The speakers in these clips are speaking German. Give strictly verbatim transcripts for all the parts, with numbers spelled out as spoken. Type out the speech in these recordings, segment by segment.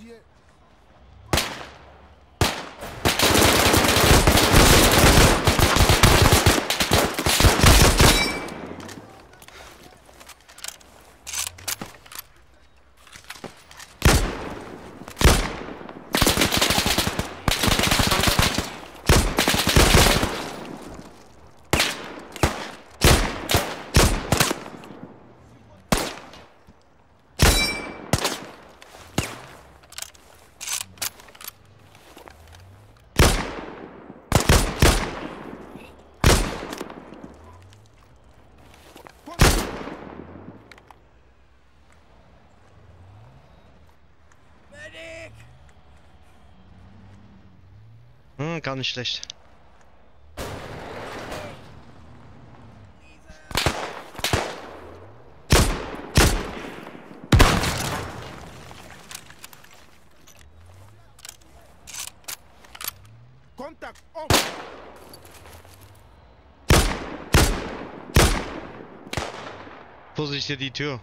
Hm, gar nicht schlecht. Kontakt auf! Vorsicht hier die Tür.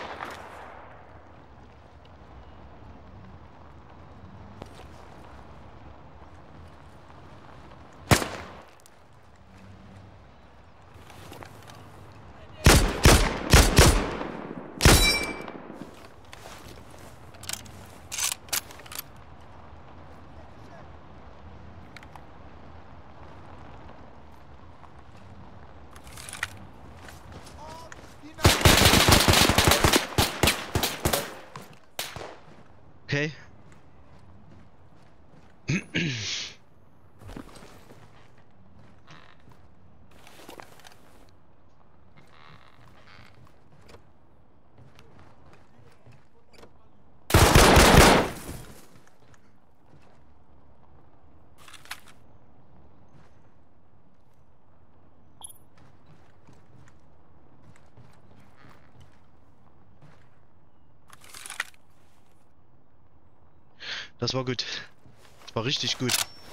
Okay. Das war gut. Das war richtig gut.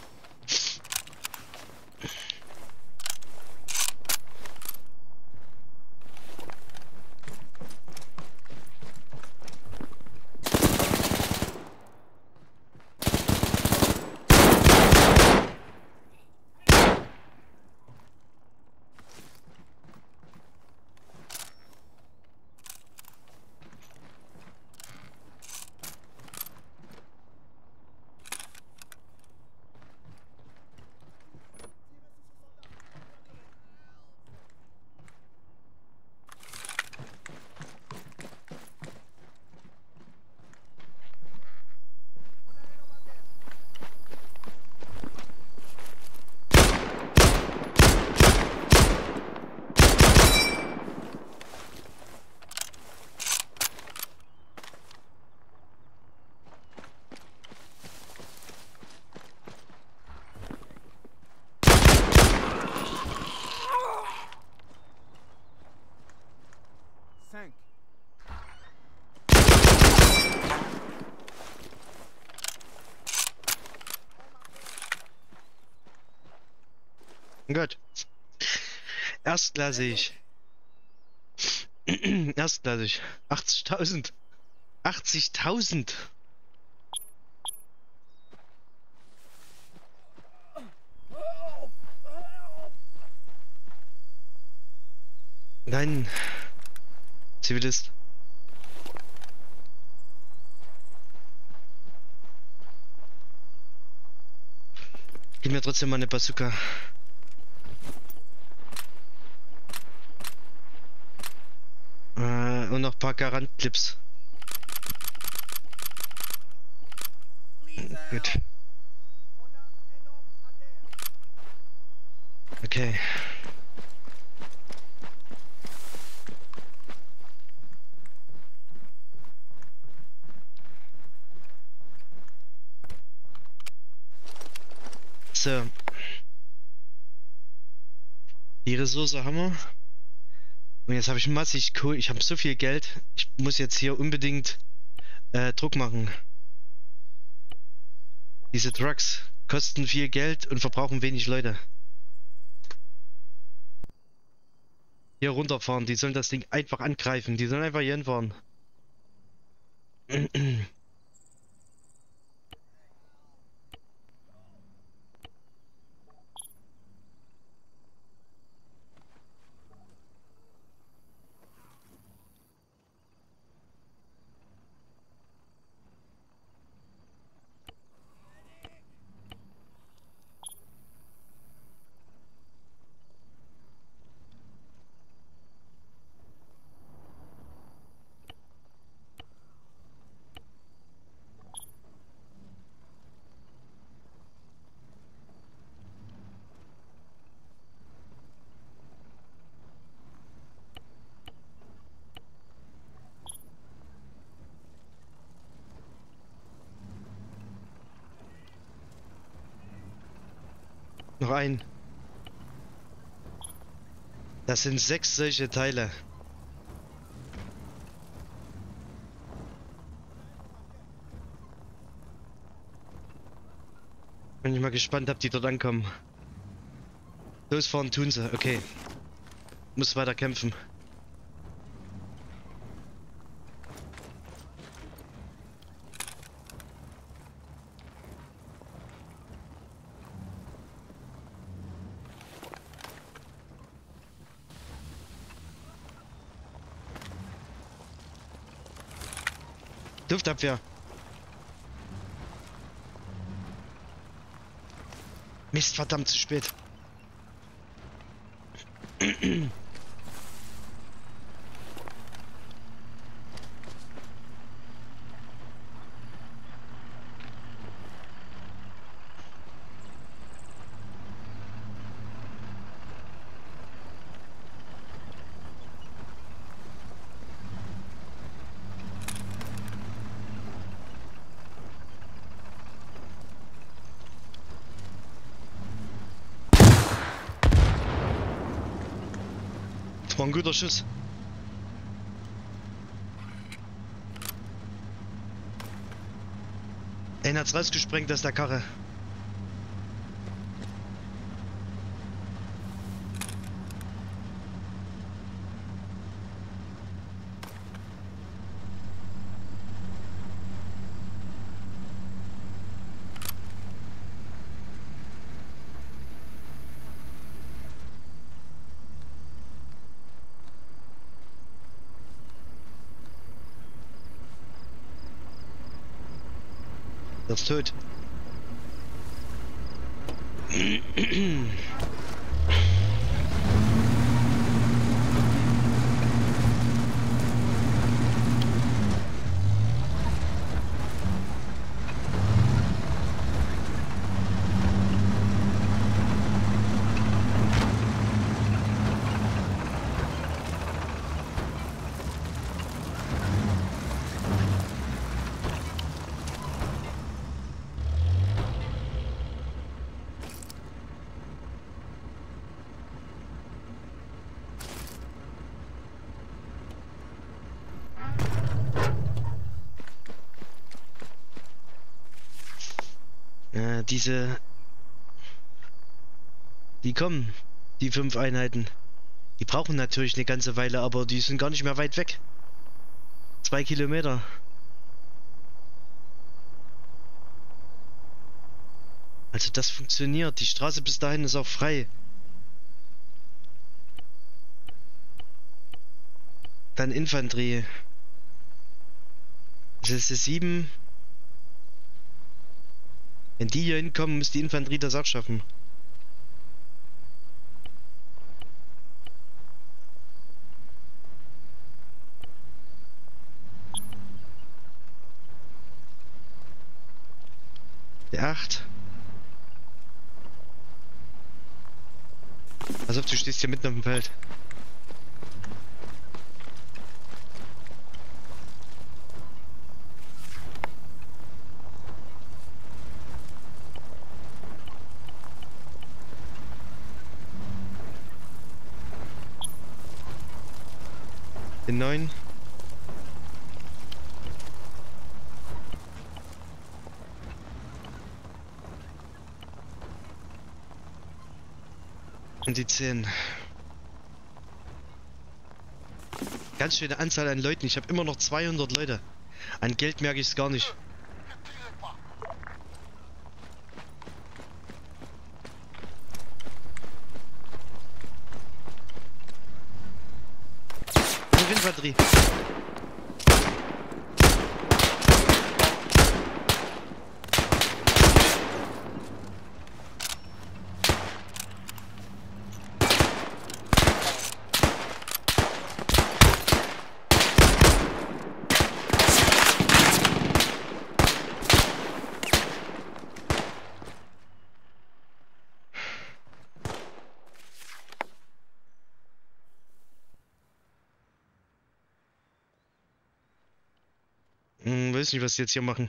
Cinq. Gut. Erstklassig. Erstklassig. achtzigtausend. achtzigtausend. Nein. Zivilist. Gib mir trotzdem mal eine Bazooka. Äh, und noch ein paar Garant-Clips. Gut. Okay. So. Die Ressource haben wir. Und jetzt habe ich massig Kohle. Ich habe so viel Geld. Ich muss jetzt hier unbedingt äh, Druck machen. Diese Trucks kosten viel Geld und verbrauchen wenig Leute. Hier runterfahren. Die sollen das Ding einfach angreifen. Die sollen einfach hier hinfahren. Noch ein. Das sind sechs solche Teile. Bin ich mal gespannt, ob die dort ankommen. Losfahren tun sie, okay. Muss weiter kämpfen. Luftabwehr. Mist, verdammt zu spät. Das war ein guter Schuss. Einer hat's rausgesprengt aus der Karre. Der ist tot. Äh, diese... Die kommen, die fünf Einheiten. Die brauchen natürlich eine ganze Weile, aber die sind gar nicht mehr weit weg. Zwei Kilometer. Also das funktioniert. Die Straße bis dahin ist auch frei. Dann Infanterie. Das ist sieben. Wenn die hier hinkommen, muss die Infanterie das auch schaffen. Der acht. Pass auf, du stehst hier mitten auf dem Feld. Den neun. Und die zehn. Ganz schöne Anzahl an Leuten. Ich habe immer noch zweihundert Leute. An Geld merke ich es gar nicht. Infanterie. Hm, weiß nicht, was sie jetzt hier machen.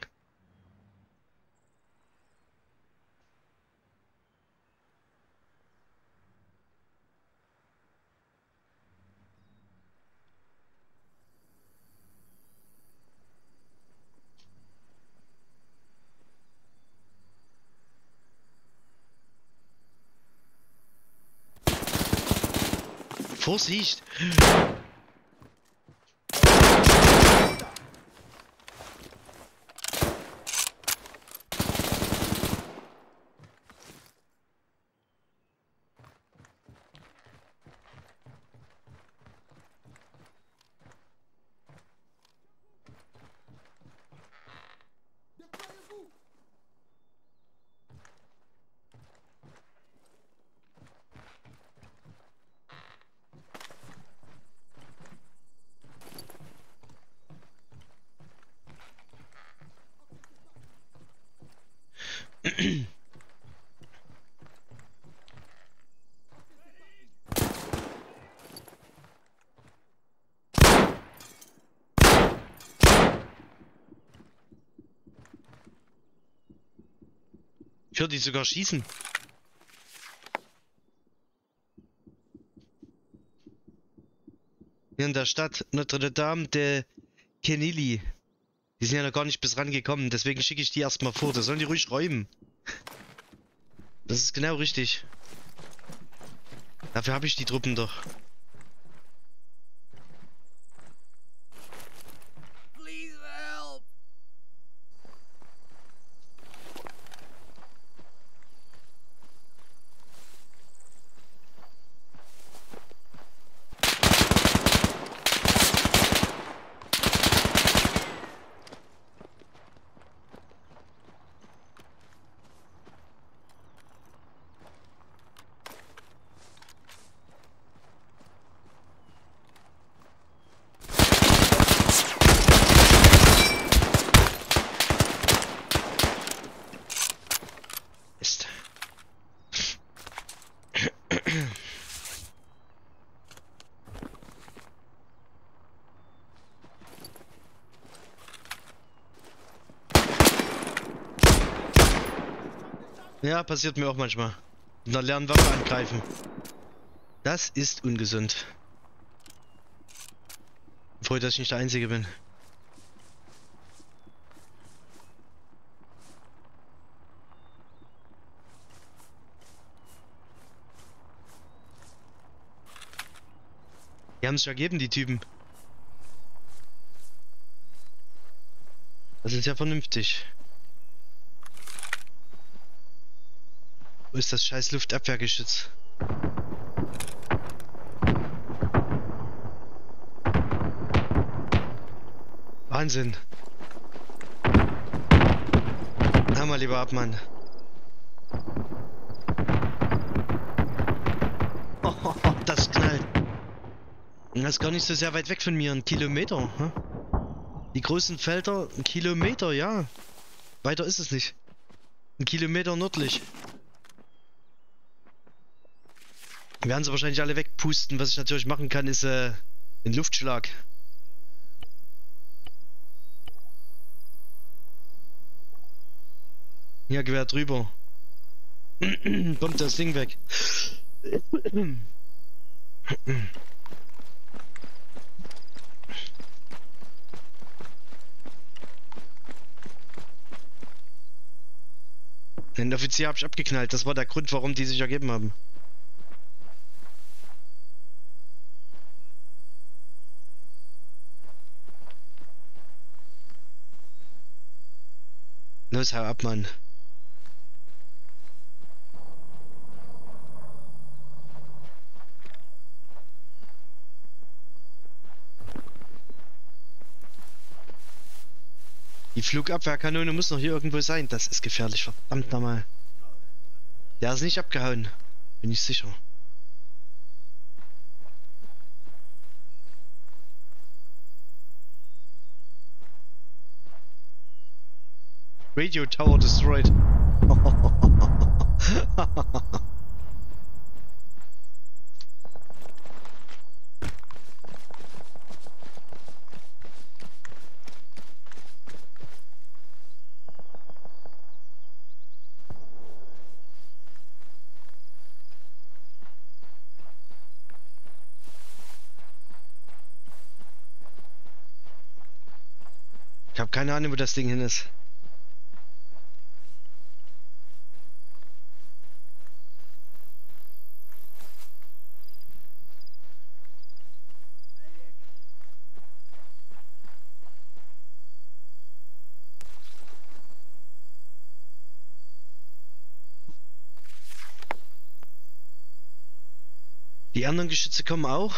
Vorsicht! Ich höre die sogar schießen. Hier in der Stadt Notre Dame de Kenili. Die sind ja noch gar nicht bis rangekommen, deswegen schicke ich die erstmal vor. Da sollen die ruhig räumen. Das ist genau richtig. Dafür habe ich die Truppen doch. Please help. Ist. Ja, passiert mir auch manchmal. Mit einer leeren Waffe angreifen. Das ist ungesund. Froh, dass ich nicht der Einzige bin. Die haben sich ergeben, die Typen. Das ist ja vernünftig. Wo ist das scheiß Luftabwehrgeschütz? Wahnsinn. Na mal lieber ab, Mann. Oh, das knallt. Das ist gar nicht so sehr weit weg von mir, ein Kilometer. Hm? Die großen Felder, ein Kilometer, ja. Weiter ist es nicht. Ein Kilometer nördlich. Werden sie wahrscheinlich alle wegpusten. Was ich natürlich machen kann, ist äh, den Luftschlag. Ja, Gewehr drüber. Kommt das Ding weg. Den Offizier habe ich abgeknallt. Das war der Grund, warum die sich ergeben haben. Los, hau ab, Mann. Die Flugabwehrkanone muss noch hier irgendwo sein. Das ist gefährlich, verdammt nochmal. Der ist nicht abgehauen. Bin ich sicher. Radio Tower destroyed. Ich habe keine Ahnung, wo das Ding hin ist. Die anderen Geschütze kommen auch.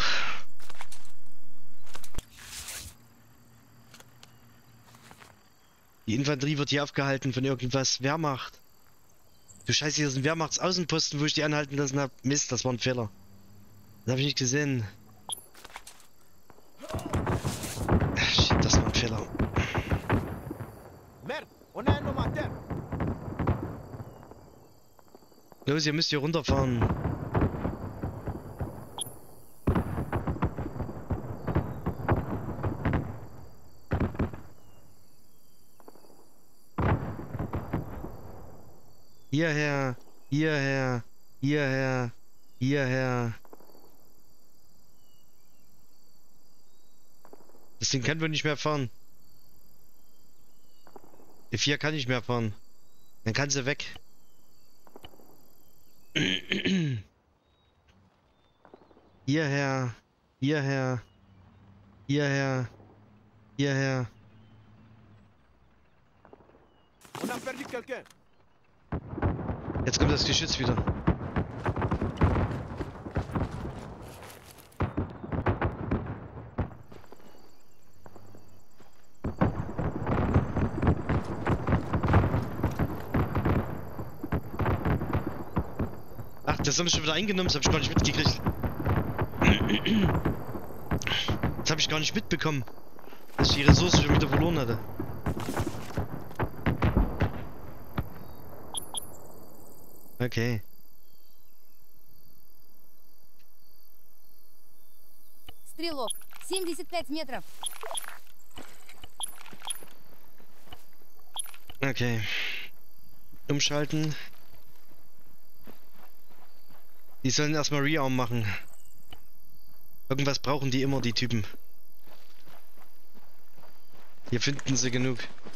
Die Infanterie wird hier aufgehalten von irgendwas. Wehrmacht. Du Scheiße, hier ist ein Wehrmachtsaußenposten, wo ich die anhalten lassen habe. Mist, das war ein Fehler. Das habe ich nicht gesehen. Ach, shit, das war ein Fehler. Los, ihr müsst hier runterfahren. Hierher, hierher, hierher, hierher. Das Ding kann wohl nicht mehr fahren. Die vier kann nicht mehr fahren. Dann kann sie weg. Hierher, hierher, hierher, hierher. Jetzt kommt das Geschütz wieder. Ach, das haben wir schon wieder eingenommen, das habe ich gar nicht mitgekriegt. Das habe ich gar nicht mitbekommen, dass ich die Ressource schon wieder verloren hatte. Okay. Стрелок, семьдесят пять метров. Okay. Umschalten. Die sollen erstmal Rearm machen. Irgendwas brauchen die immer, die Typen. Hier finden sie genug.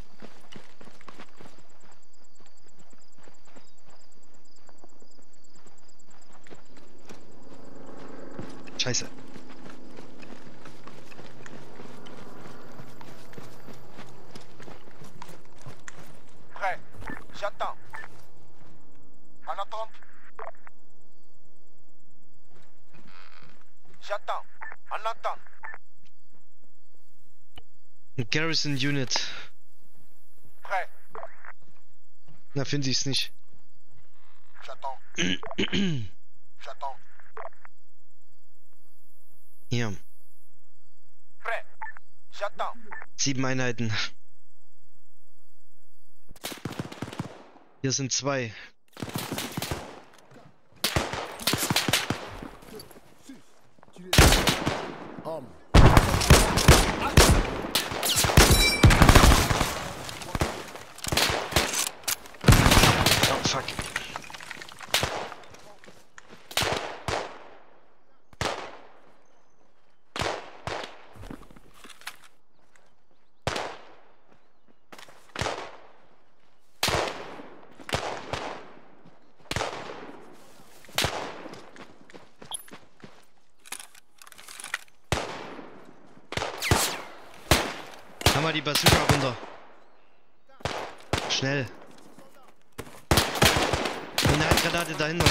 Scheiße. Prêt. J'attends. En attente. J'attends. En attente. Garrison Unit. Prêt. Na, finde ich's nicht. J'attends. J'attends. Hier. Prêt. J'attends. Sieben Einheiten. Hier sind zwei. Oh, fuck. Haben wir die Bazooka runter. Schnell. Eine Handgranate dahinter.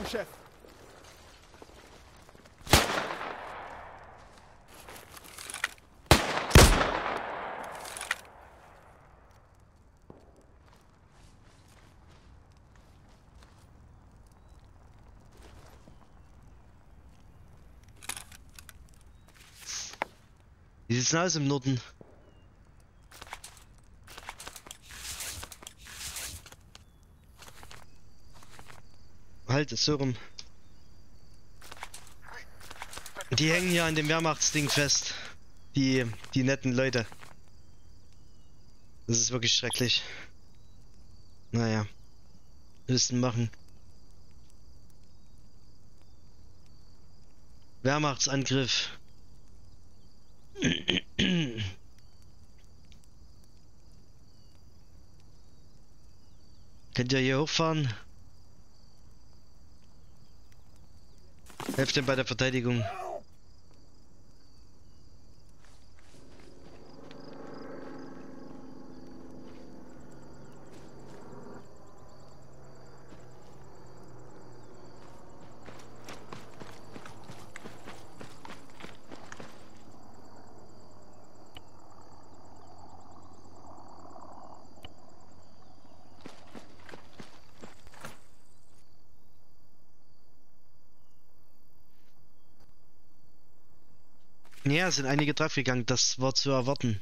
Chef. Wie sieht's denn aus im Norden? Halt, ist so rum. Die hängen hier an dem Wehrmachtsding fest. Die, die netten Leute. Das ist wirklich schrecklich. Naja. Müssen machen. Wehrmachtsangriff. Könnt ihr hier hochfahren? Helft denn bei der Verteidigung. Ja, es sind einige draufgegangen, das war zu erwarten.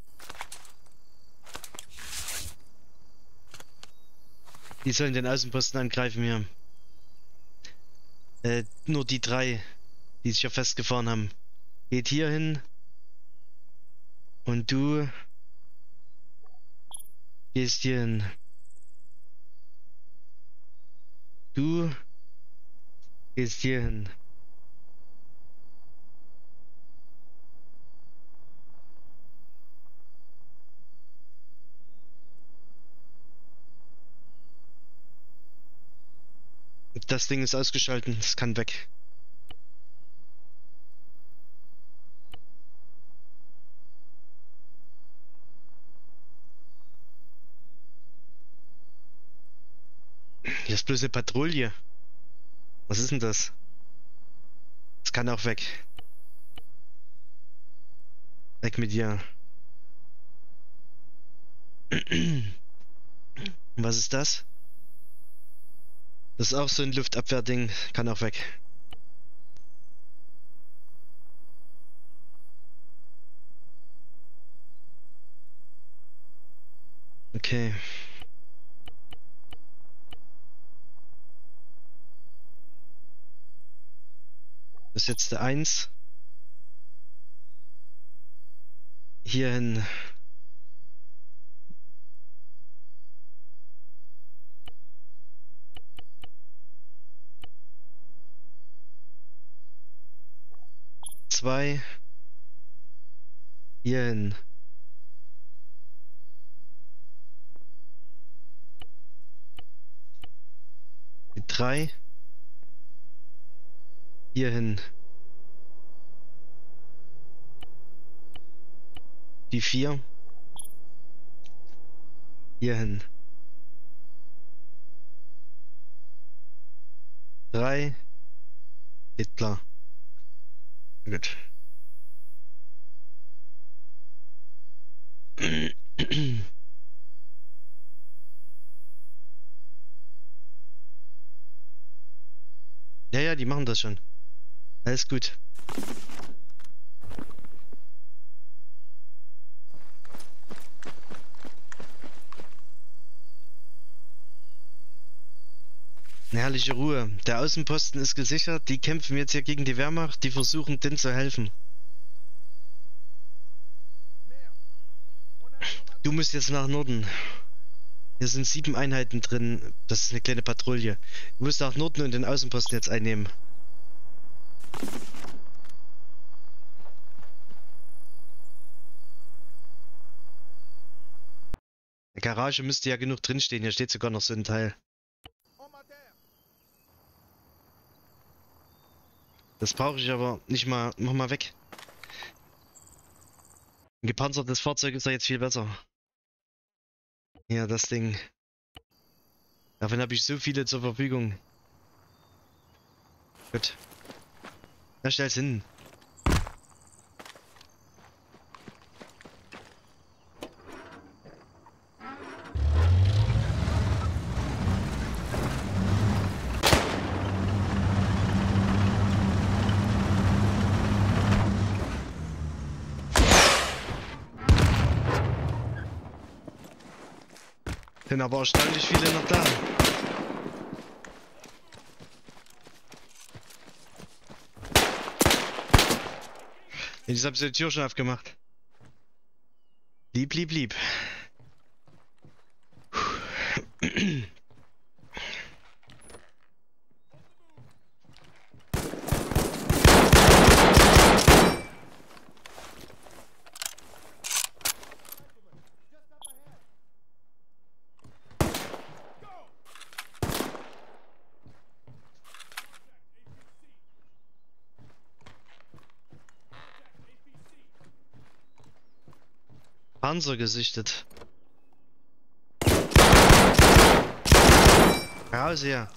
Die sollen den Außenposten angreifen hier. Äh, nur die drei, die sich ja festgefahren haben. Geht hier hin. Und du gehst hier hin. Du gehst hier hin. Das Ding ist ausgeschaltet, es kann weg. Hier ist bloß eine Patrouille. Was ist denn das? Es kann auch weg. Weg mit dir. Was ist das? Das ist auch so ein Luftabwehrding, kann auch weg. Okay. Das ist jetzt der eins. Hierhin. Zwei. Hierhin. Die drei. Hierhin. Die vier. Hierhin. Drei. Hitler. Gut. Ja, ja, die machen das schon. Alles gut. Eine herrliche Ruhe. Der Außenposten ist gesichert. Die kämpfen jetzt hier gegen die Wehrmacht. Die versuchen, denen zu helfen. Du musst jetzt nach Norden. Hier sind sieben Einheiten drin. Das ist eine kleine Patrouille. Du musst nach Norden und den Außenposten jetzt einnehmen. In der Garage müsste ja genug drinstehen. Hier steht sogar noch so ein Teil. Das brauche ich aber nicht mal. Mach mal weg. Ein gepanzertes Fahrzeug ist ja jetzt viel besser. Ja, das Ding. Davon habe ich so viele zur Verfügung. Gut. Na, stell's hin. Sind aber erstaunlich viele noch da. Jetzt habe ich die Tür schon aufgemacht. Lieb, lieb, lieb. Panzer gesichtet. Raus hier.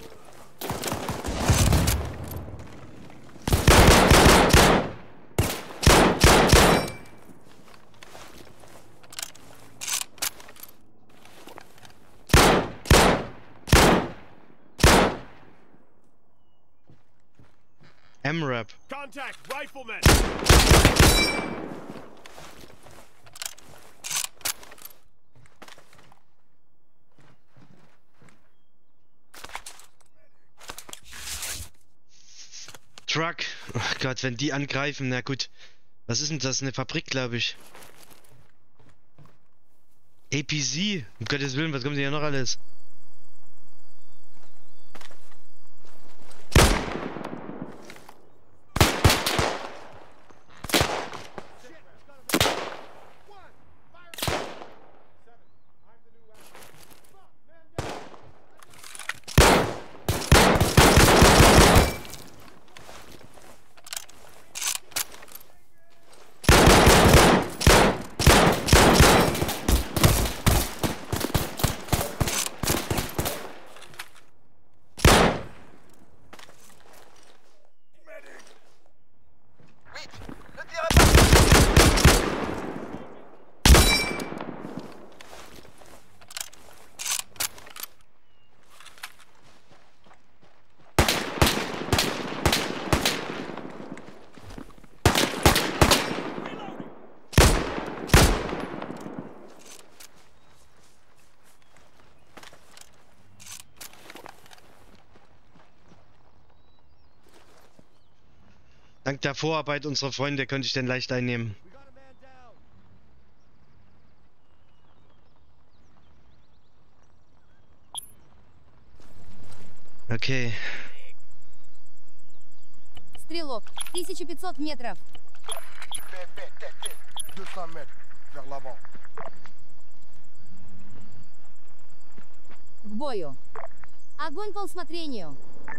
M-Rap. Contact, rifleman! Truck. Ach Gott, wenn die angreifen, na gut. Was ist denn das? Eine Fabrik, glaube ich. A P C? Um Gottes Willen, was kommt denn hier noch alles? Dank der Vorarbeit unserer Freunde konnte ich den leicht einnehmen. Okay. Стрелок, тысяча пятьсот метров. Paix, paix, tête, tête. deux cents mètres vers l'avant. К бою. Огонь по усмотрению.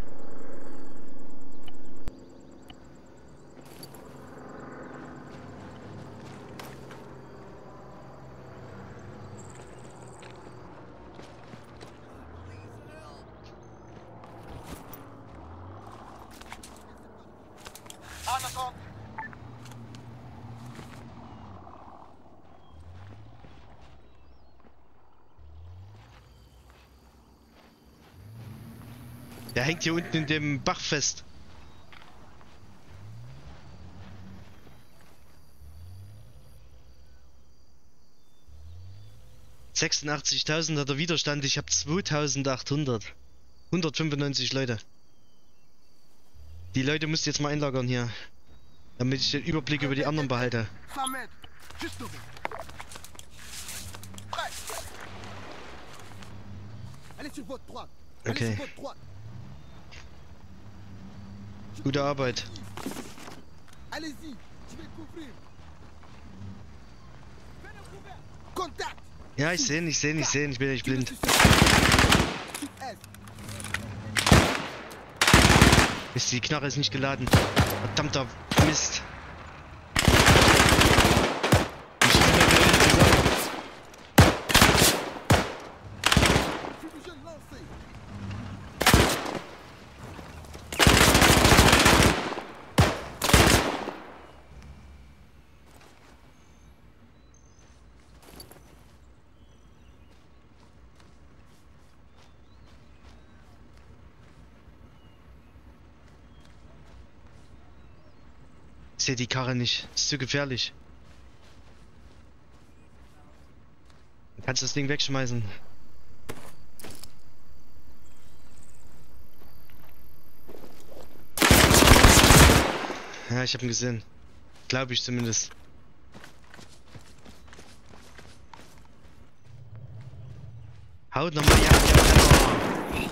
En attente. Der hängt hier unten in dem Bach fest. sechsundachtzigtausend hat der Widerstand, ich habe zweitausendachthundert. hundertfünfundneunzig Leute. Die Leute müsst ihr jetzt mal einlagern hier. Damit ich den Überblick über die anderen behalte. cent mètres. Juste devant. Prêt. Allez sur votre droite. Okay. Allez sur votre droite. Gute Arbeit. Allez-y, je vais couvrir. Contact. Ja, ich sehe, ich sehe, ich sehe, ich bin nicht blind. Sud-Est. Ist die Knarre ist nicht geladen. Verdammter Mist. Fumigène lancé. sehe die Karre nicht. Ist zu gefährlich. Du kannst das Ding wegschmeißen. Ja, ich habe ihn gesehen. Glaube ich zumindest. Haut nochmal, ja, ja, ja.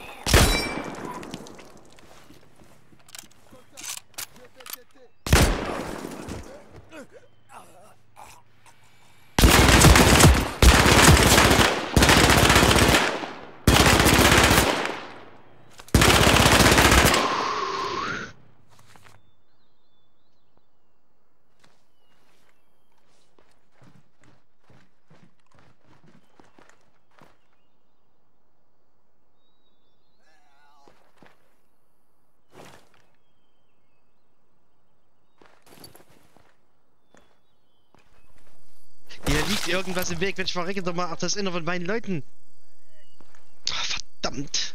Hier liegt irgendwas im Weg, wenn ich verrecke doch mal. Ach, das ist einer von meinen Leuten. Ach, verdammt.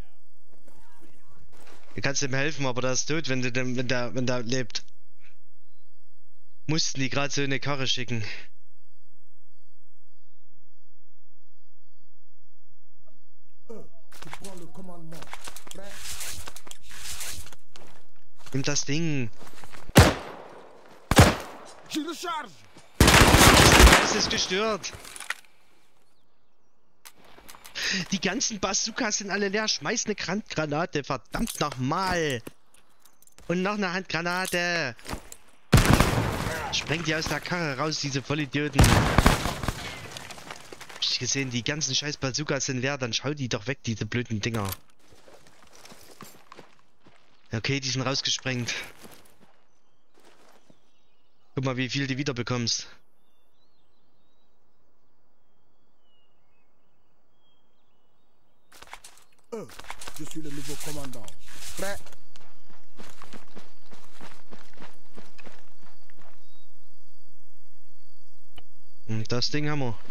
Du kannst ihm helfen, aber der ist tot, wenn du dem, wenn der, wenn der lebt. Mussten die gerade so eine Karre schicken. Tu prends le commandement. Prêt? Nimm das Ding. Je recharge! Das ist gestört. Die ganzen Bazookas sind alle leer. Schmeiß eine Handgranate. Verdammt nochmal. Und noch eine Handgranate. Spreng die aus der Karre raus, diese Vollidioten. Hab ich gesehen, die ganzen scheiß Bazookas sind leer. Dann schau die doch weg, diese blöden Dinger. Okay, die sind rausgesprengt. Guck mal, wie viel du wieder bekommst. Euh, je suis le nouveau commandant. Prêt? Und das Ding haben wir.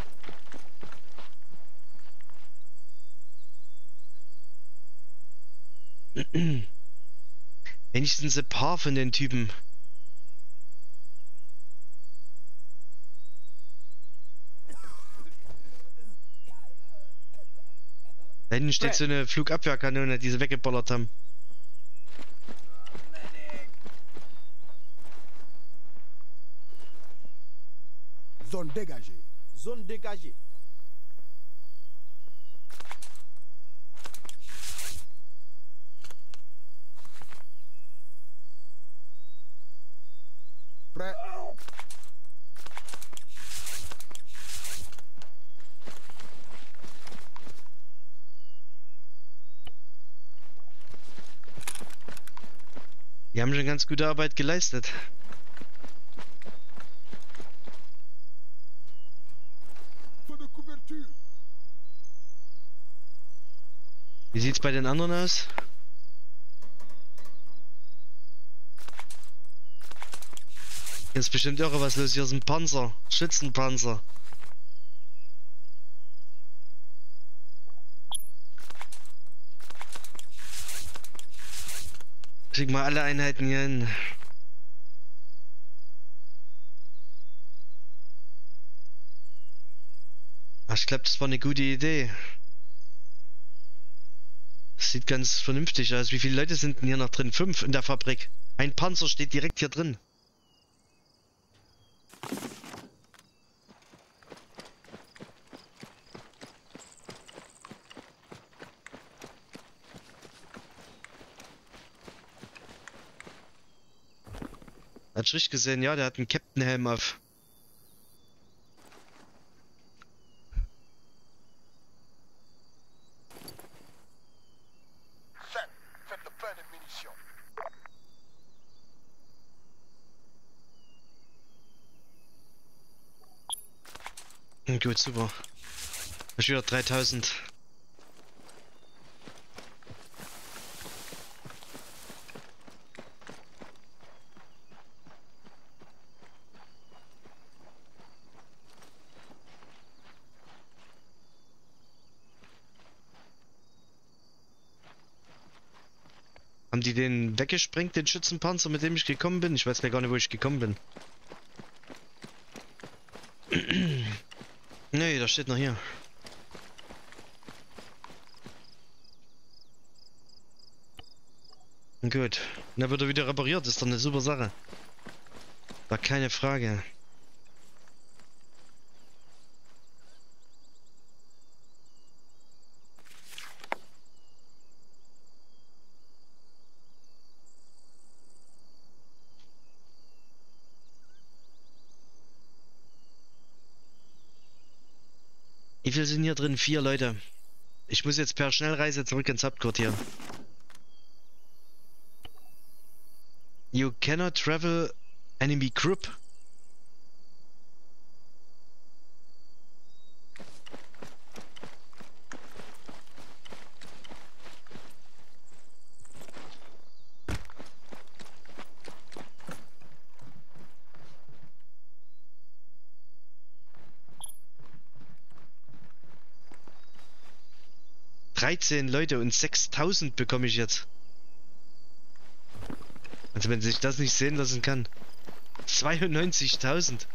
Wenigstens ein paar von den Typen. Da hinten steht so eine Flugabwehrkanone, die sie weggeballert haben. Zone dégagée. Zone dégagée. Prêt? Die haben schon ganz gute Arbeit geleistet. Feu de couverture. Wie sieht's bei den anderen aus? Hier ist bestimmt irre was los. Hier ist ein Panzer. Schützenpanzer. Schick mal alle Einheiten hier hin. Ach, ich glaube, das war eine gute Idee. Das sieht ganz vernünftig aus. Wie viele Leute sind denn hier noch drin? Fünf in der Fabrik. Ein Panzer steht direkt hier drin. Hat richtig gesehen, ja, der hat einen Captain-Helm auf. Sept, faites le plein de munitions. Gut, super. Ich wieder dreitausend. Haben die den weggesprengt, den Schützenpanzer, mit dem ich gekommen bin? Ich weiß gar nicht, wo ich gekommen bin. Nee, da steht noch hier. Gut. Dann wird er wieder repariert, ist doch eine super Sache. War keine Frage. Wie viele sind hier drin? Vier Leute. Ich muss jetzt per Schnellreise zurück ins Hauptquartier. You cannot travel enemy group. dreizehn Leute und sechstausend bekomme ich jetzt. Also wenn sich das nicht sehen lassen kann. zweiundneunzigtausend.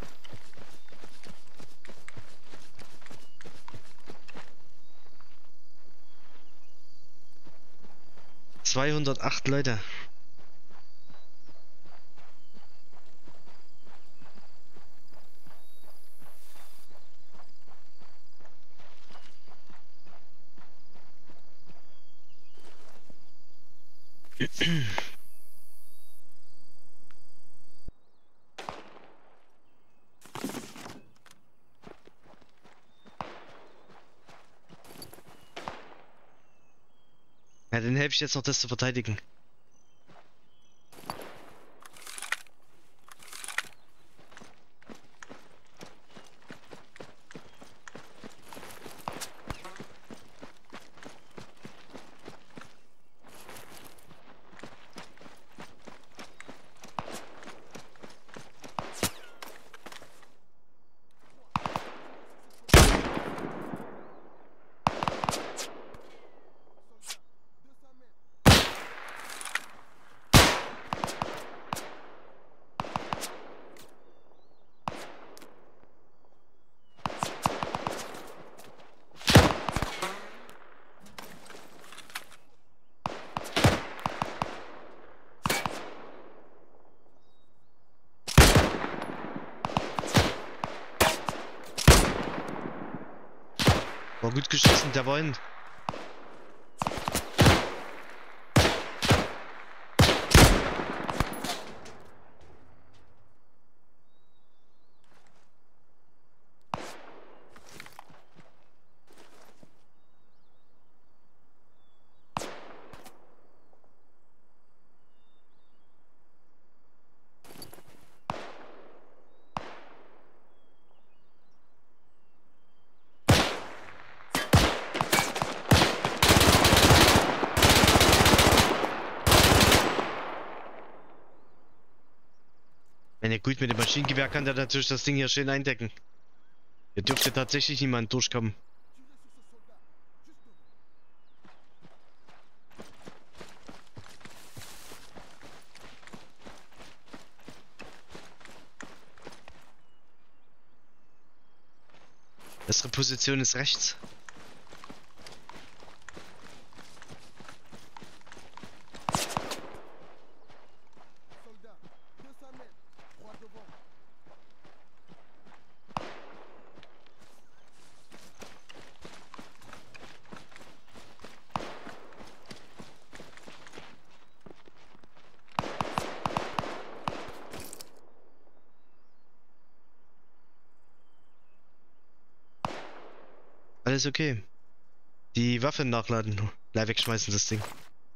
zweihundertacht Leute. Ja, dann helfe ich jetzt noch, das zu verteidigen. War gut geschossen, der war hin. Wenn ihr gut mit dem Maschinengewehr kann, der natürlich das Ding hier schön eindecken. Hier dürfte tatsächlich niemand durchkommen. Bessere Position ist rechts. Alles okay. Die Waffe nachladen. Bleib wegschmeißen, das Ding.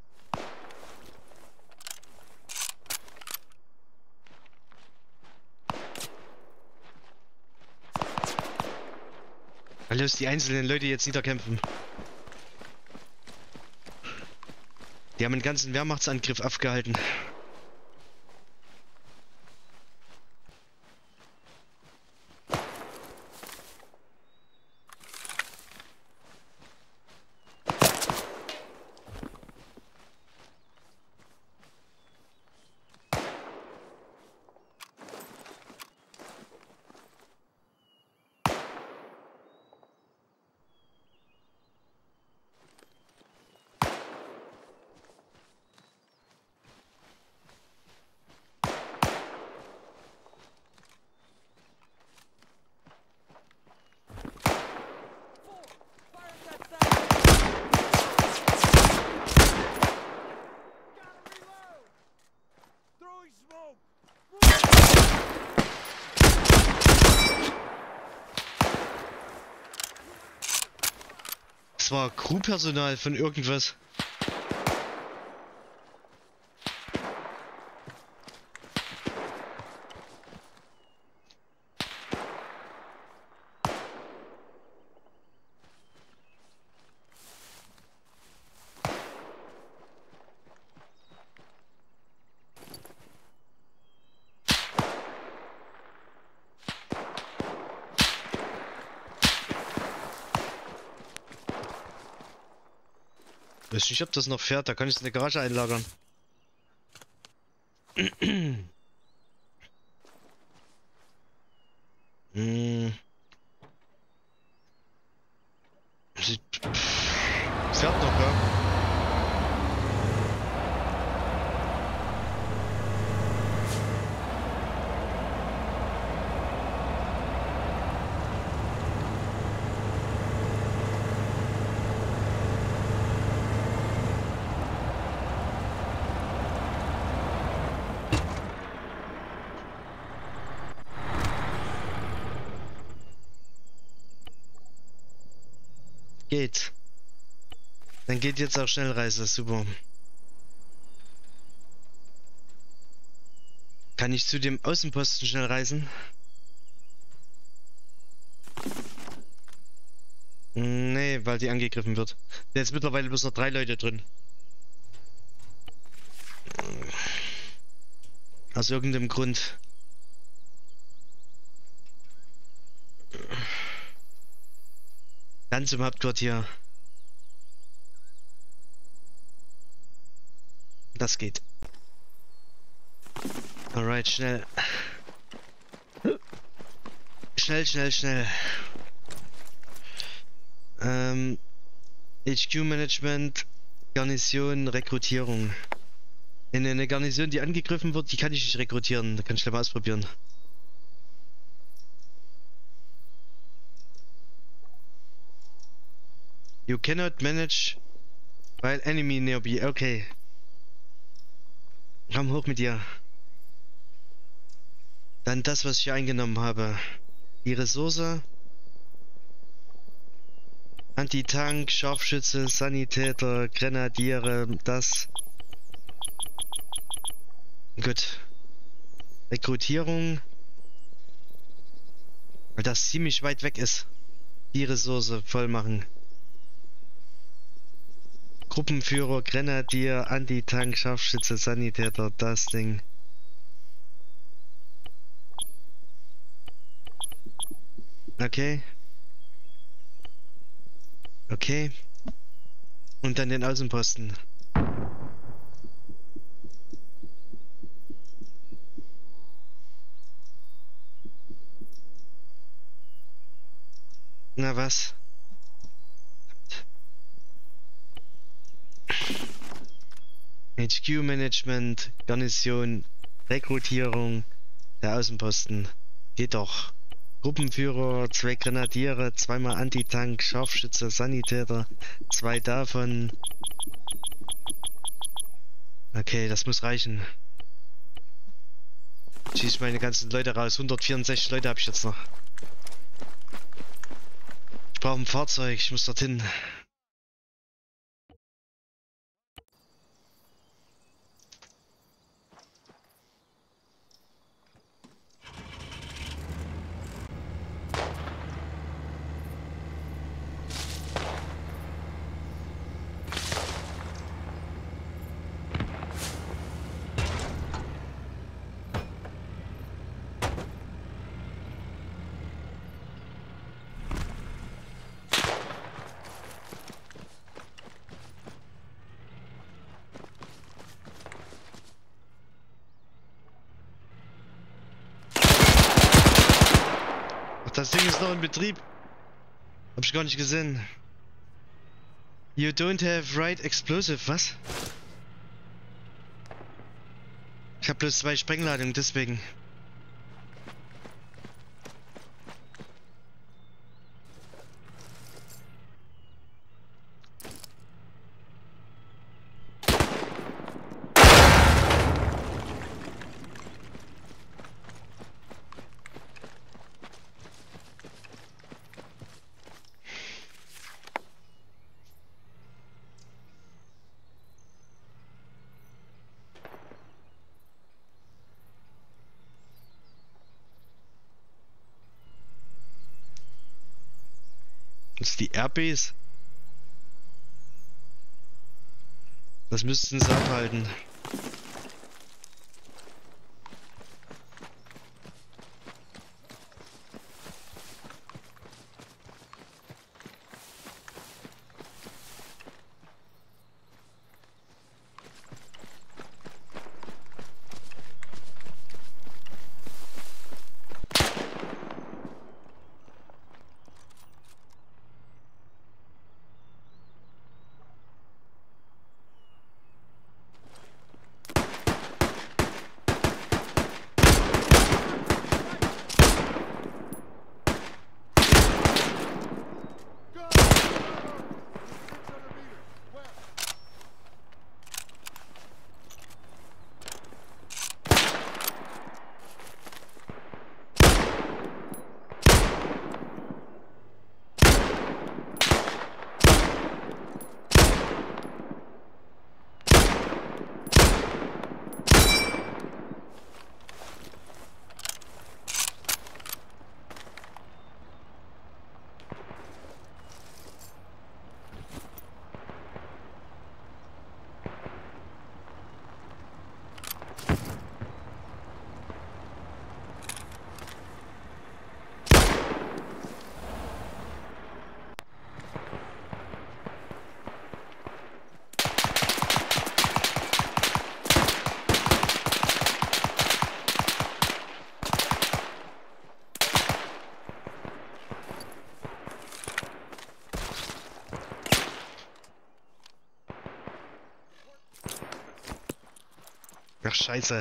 Alles die einzelnen Leute jetzt niederkämpfen. Die haben den ganzen Wehrmachtsangriff aufgehalten. war Crewpersonal von irgendwas. Ich weiß nicht, ob das noch fährt, da kann ich es in der Garage einlagern. hm. Sieht, fährt noch, ja. Geht. Dann geht jetzt auch Schnellreise, super. Kann ich zu dem Außenposten schnell reisen? Nee, weil die angegriffen wird. Da ist mittlerweile bloß noch drei Leute drin. Aus irgendeinem Grund. Ganz im Hauptquartier. Das geht. Alright, schnell. Schnell, schnell, schnell. Ähm, H Q-Management, Garnison, Rekrutierung. In eine Garnison, die angegriffen wird, die kann ich nicht rekrutieren. Da kann ich gleich mal ausprobieren. You cannot manage while enemy nearby. Okay. Komm hoch mit dir. Dann das, was ich hier eingenommen habe. Die Ressource. Anti-Tank, Scharfschütze, Sanitäter, Grenadiere, das. Gut. Rekrutierung. Weil das ziemlich weit weg ist. Die Ressource voll machen. Gruppenführer, Grenadier, Anti-Tank, Scharfschütze, Sanitäter, das Ding. Okay. Okay. Und dann den Außenposten. Na was? H Q-Management, Garnison, Rekrutierung, der Außenposten. Geht doch. Gruppenführer, zwei Grenadiere, zweimal Anti-Tank, Scharfschütze, Sanitäter, zwei davon. Okay, das muss reichen. Schieß meine ganzen Leute raus. hundertvierundsechzig Leute habe ich jetzt noch. Ich brauche ein Fahrzeug, ich muss dorthin. Das Ding ist noch in Betrieb. Hab ich gar nicht gesehen. You don't have right explosive, was? Ich habe bloß zwei Sprengladungen, deswegen. Das die R Bs. Das müssten sie abhalten. Ach, scheiße.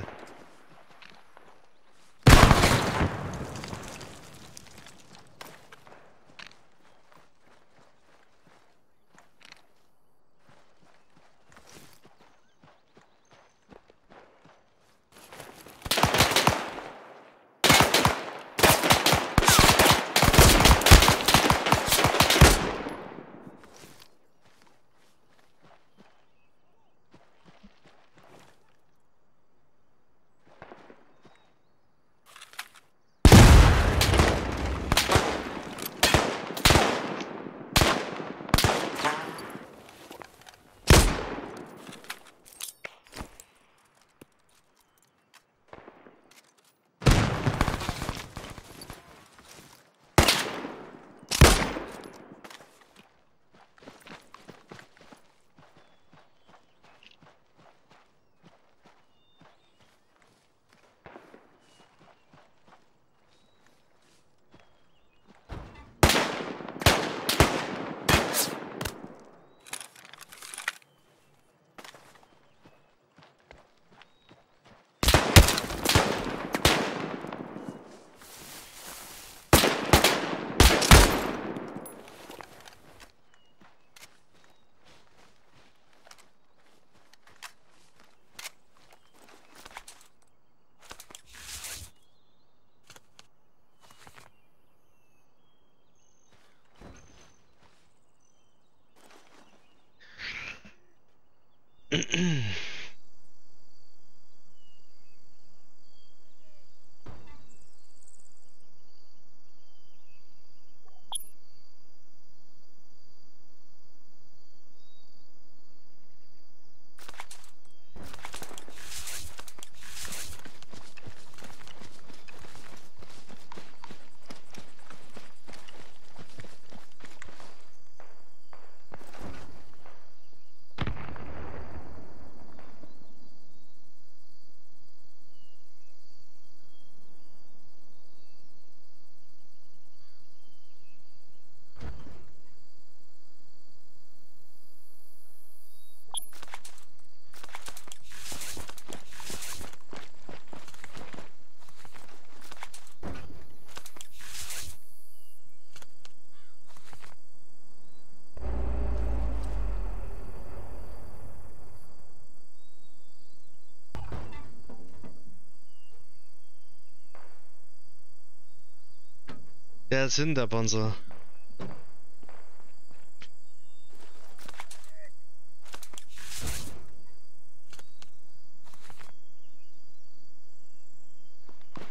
Der ist Hinterbonzer.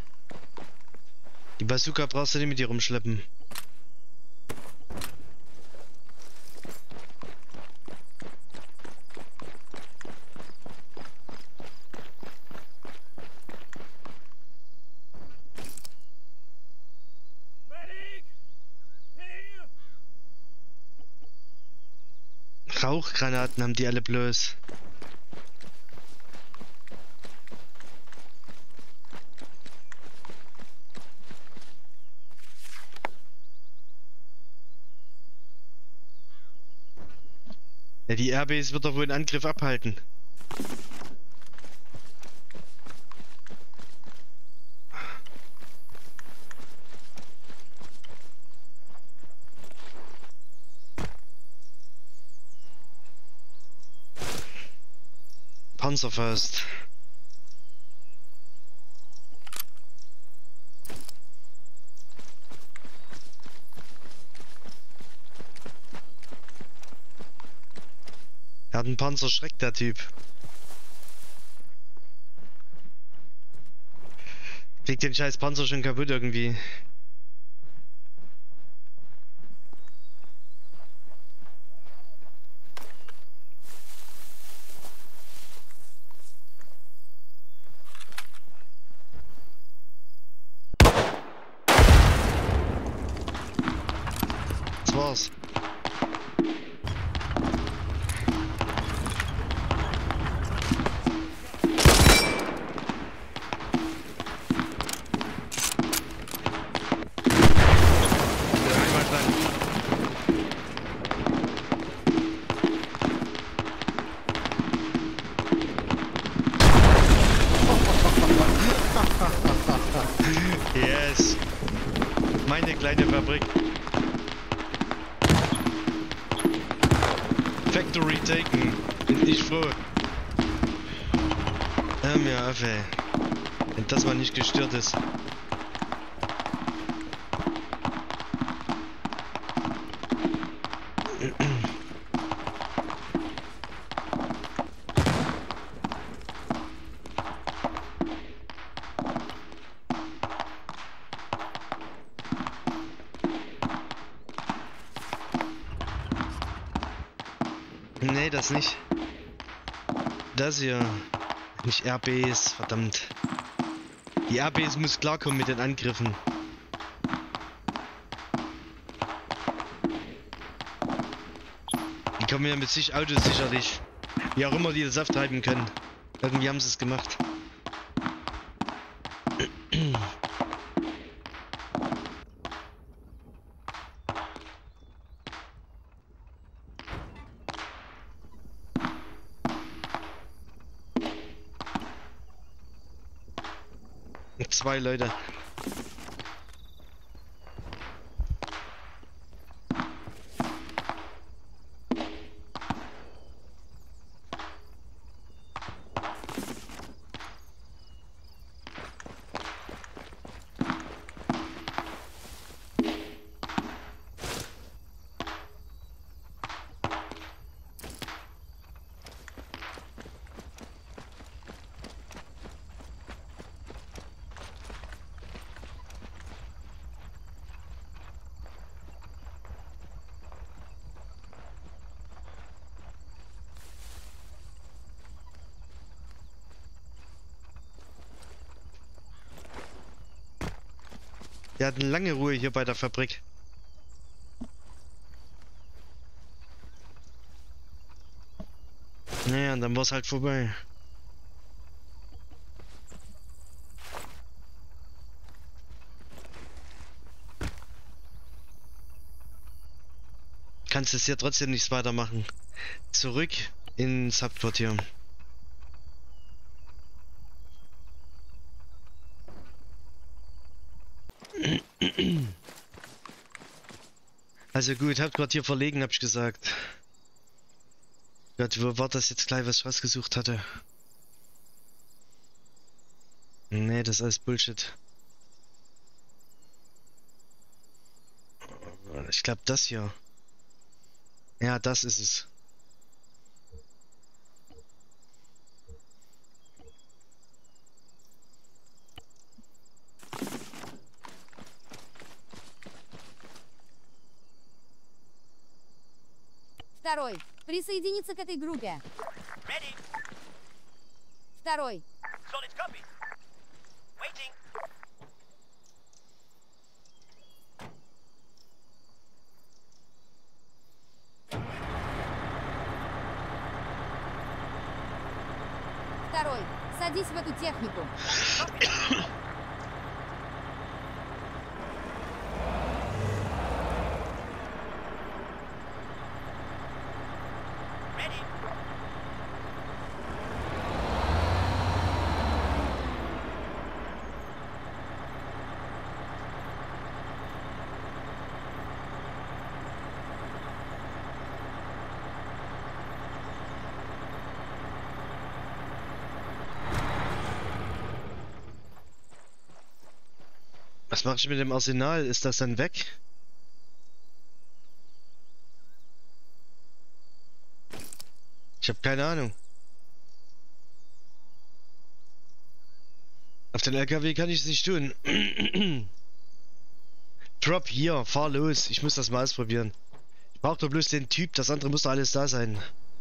Die Bazooka brauchst du nicht mit dir rumschleppen. Rauchgranaten haben die alle bloß. Ja, die Airbase wird doch wohl einen Angriff abhalten. Panzerfaust. Er hat einen Panzerschreck, der Typ. Kriegt den scheiß Panzer schon kaputt irgendwie. Das war's. Yes. Meine kleine Fabrik. Factory taken. Bin ich froh. Hör mir auf, ey. Wenn das mal nicht gestört ist. Nee, das nicht. Das hier. Nicht R Bs, verdammt. Die R Bs muss klarkommen mit den Angriffen. Die kommen ja mit sich Autos sicherlich. Wie auch immer die das auftreiben können. Irgendwie haben sie es gemacht. Zwei Leute. Wir hatten lange Ruhe hier bei der Fabrik. Naja, und dann war es halt vorbei. Kannst es ja trotzdem nichts weitermachen. Zurück ins Hauptquartier. Also gut, Hauptquartier verlegen, hab ich gesagt. Gott, wo war das jetzt gleich, was ich rausgesucht hatte? Nee, das ist alles Bullshit. Ich glaube das hier. Ja, das ist es. Второй. Присоединиться к этой группе. Ready. Второй. Solid copy. Waiting. Второй, садись в эту технику. Ready. Was mache ich mit dem Arsenal? Ist das dann weg? Ich habe keine Ahnung. Auf den L K W kann ich es nicht tun. Drop hier, fahr los. Ich muss das mal ausprobieren. Ich brauche doch bloß den Typ, das andere muss doch alles da sein.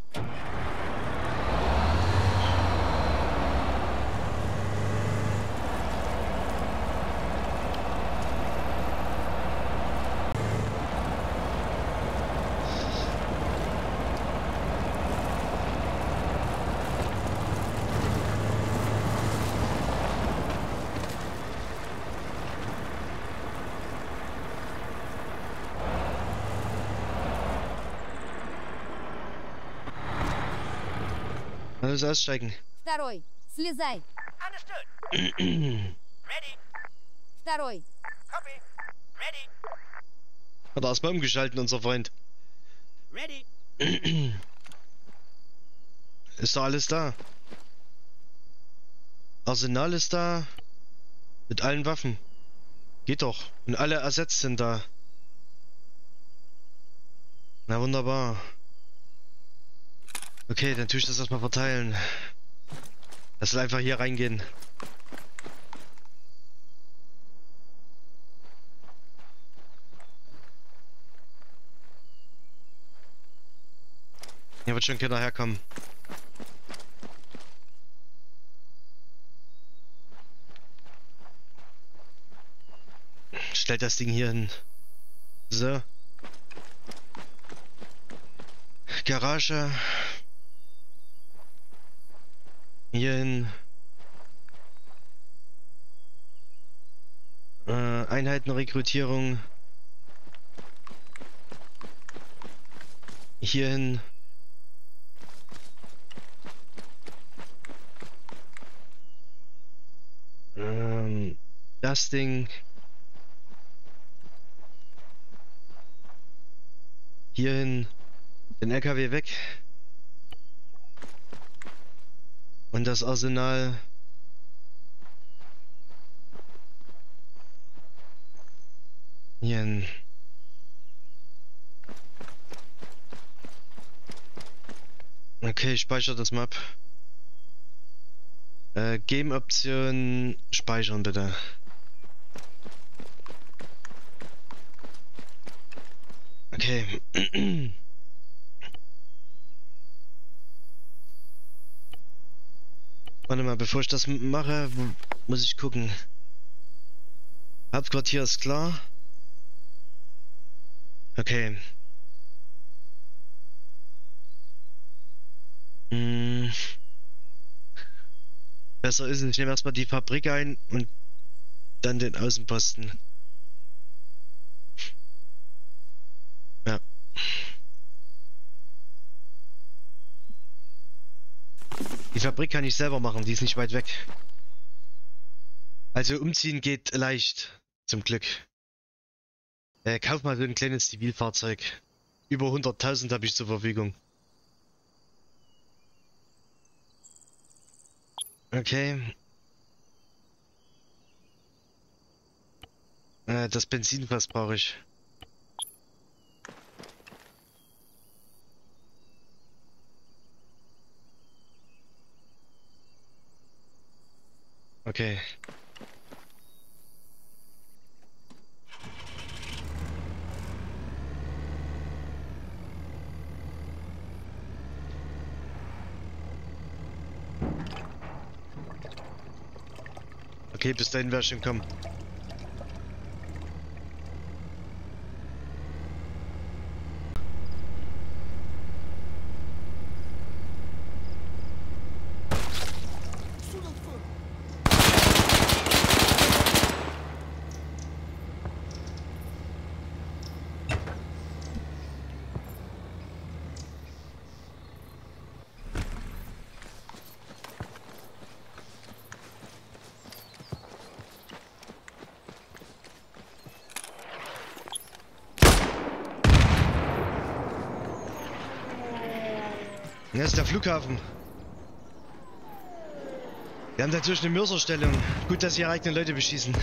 Alles aussteigen. Второй, слезай. Understood. Ready. Второй, Copy. Ready. Hat er erstmal umgeschalten, unser Freund. Ready. Ist doch alles da. Arsenal ist da. Mit allen Waffen. Geht doch. Und alle ersetzt sind da. Na wunderbar. Okay, dann tue ich das erstmal verteilen. Das soll einfach hier reingehen. Hier wird schon keiner herkommen. Stellt das Ding hier hin. So. Garage. Hier hin. Äh, Einheitenrekrutierung. Hier hin. Ähm, das Ding. Hierhin. Den L K W weg. Und das Arsenal. Hierhin. Okay, ich speichere das mal ab. Äh, Game-Option speichern bitte. Okay. Warte mal, bevor ich das mache, muss ich gucken. Hauptquartier ist klar. Okay. Hm. Besser ist es, ich nehme erstmal die Fabrik ein und dann den Außenposten. Ja. Die Fabrik kann ich selber machen, die ist nicht weit weg. Also umziehen geht leicht, zum Glück. Äh, kauf mal so ein kleines Zivilfahrzeug. Über hunderttausend habe ich zur Verfügung. Okay. Äh, das Benzinfass brauche ich. Okay. Okay, bis dahin werde ich schon kommen. Das ist der Flughafen. Wir haben natürlich eine Mörserstellung. Gut, dass sie ihre eigenen Leute beschießen.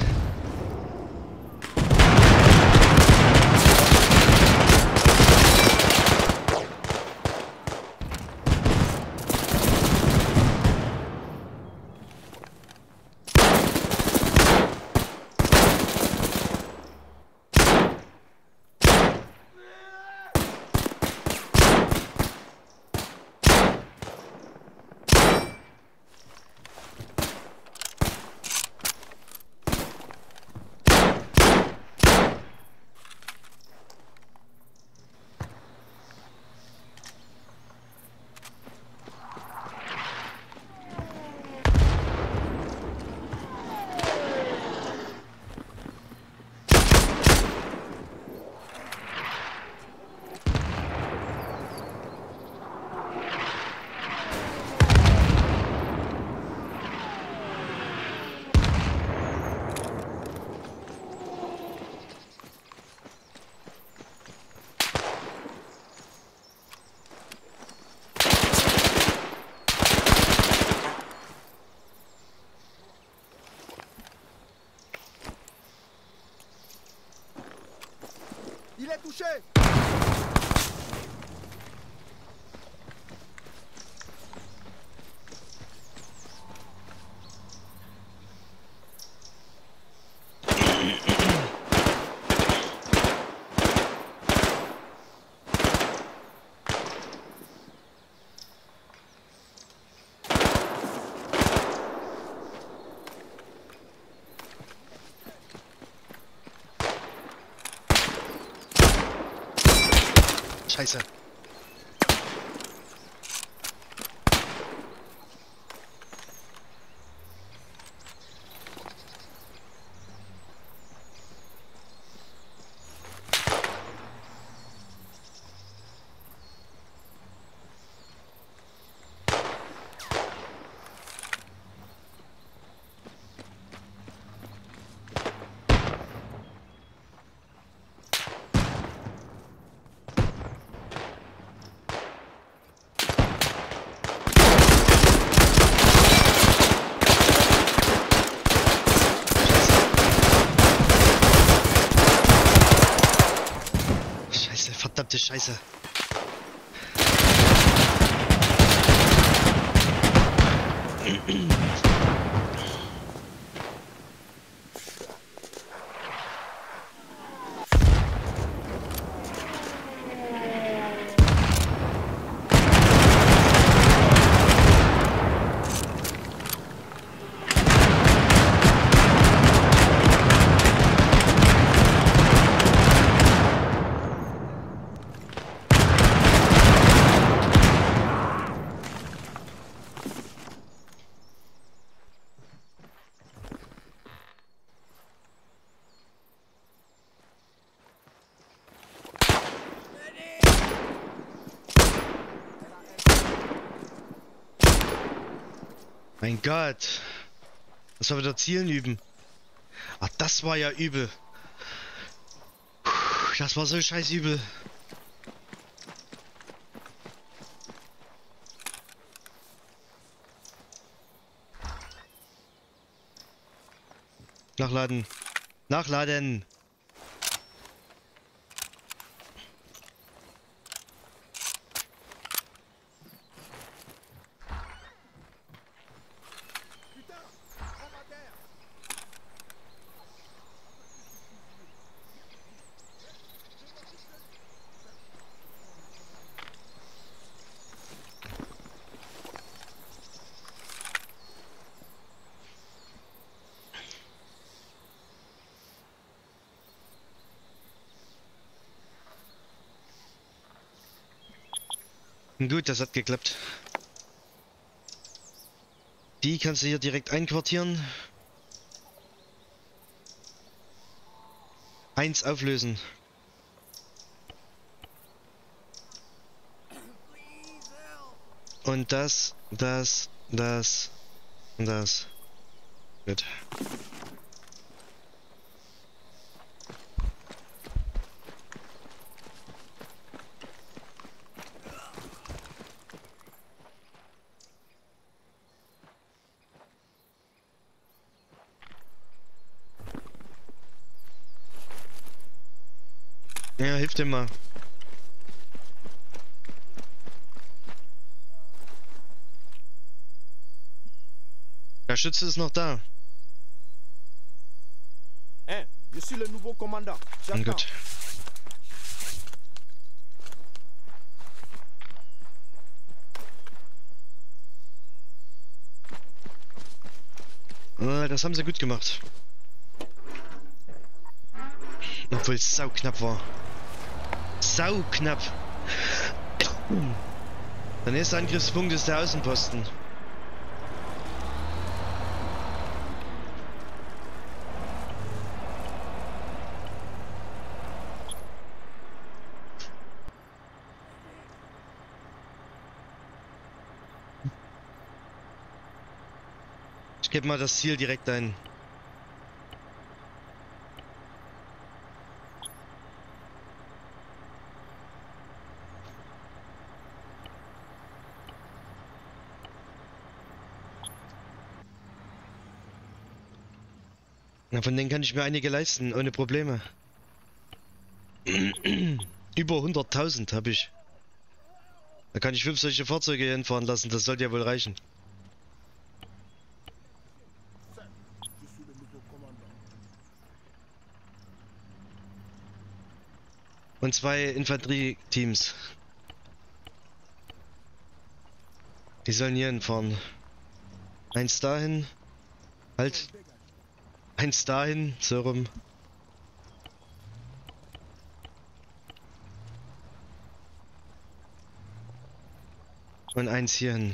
Il est touché. Scheiße. Scheiße, verdammte Scheiße. Mein Gott. Das war wieder Zielen üben. Ach, das war ja übel. Puh, das war so scheiß übel. Nachladen. Nachladen. Gut, das hat geklappt. Die kannst du hier direkt einquartieren. Eins auflösen. Und das, das, das und das. Gut. Ja, hilf dem mal. Der Schütze ist noch da. Hein, je suis le nouveau commandant. Na J'attends. gut. Ah, das haben sie gut gemacht. Obwohl es sauknapp war. Sauknapp. Der nächste Angriffspunkt ist der Außenposten. Ich gebe mal das Ziel direkt ein. Na, von denen kann ich mir einige leisten, ohne Probleme. Über hunderttausend habe ich. Da kann ich fünf solche Fahrzeuge hier hinfahren lassen, das sollte ja wohl reichen. Je suis le nouveau commandant. Und zwei Infanterieteams. Die sollen hier hinfahren. Eins dahin. Halt. Eins dahin, so rum. Und eins hierhin.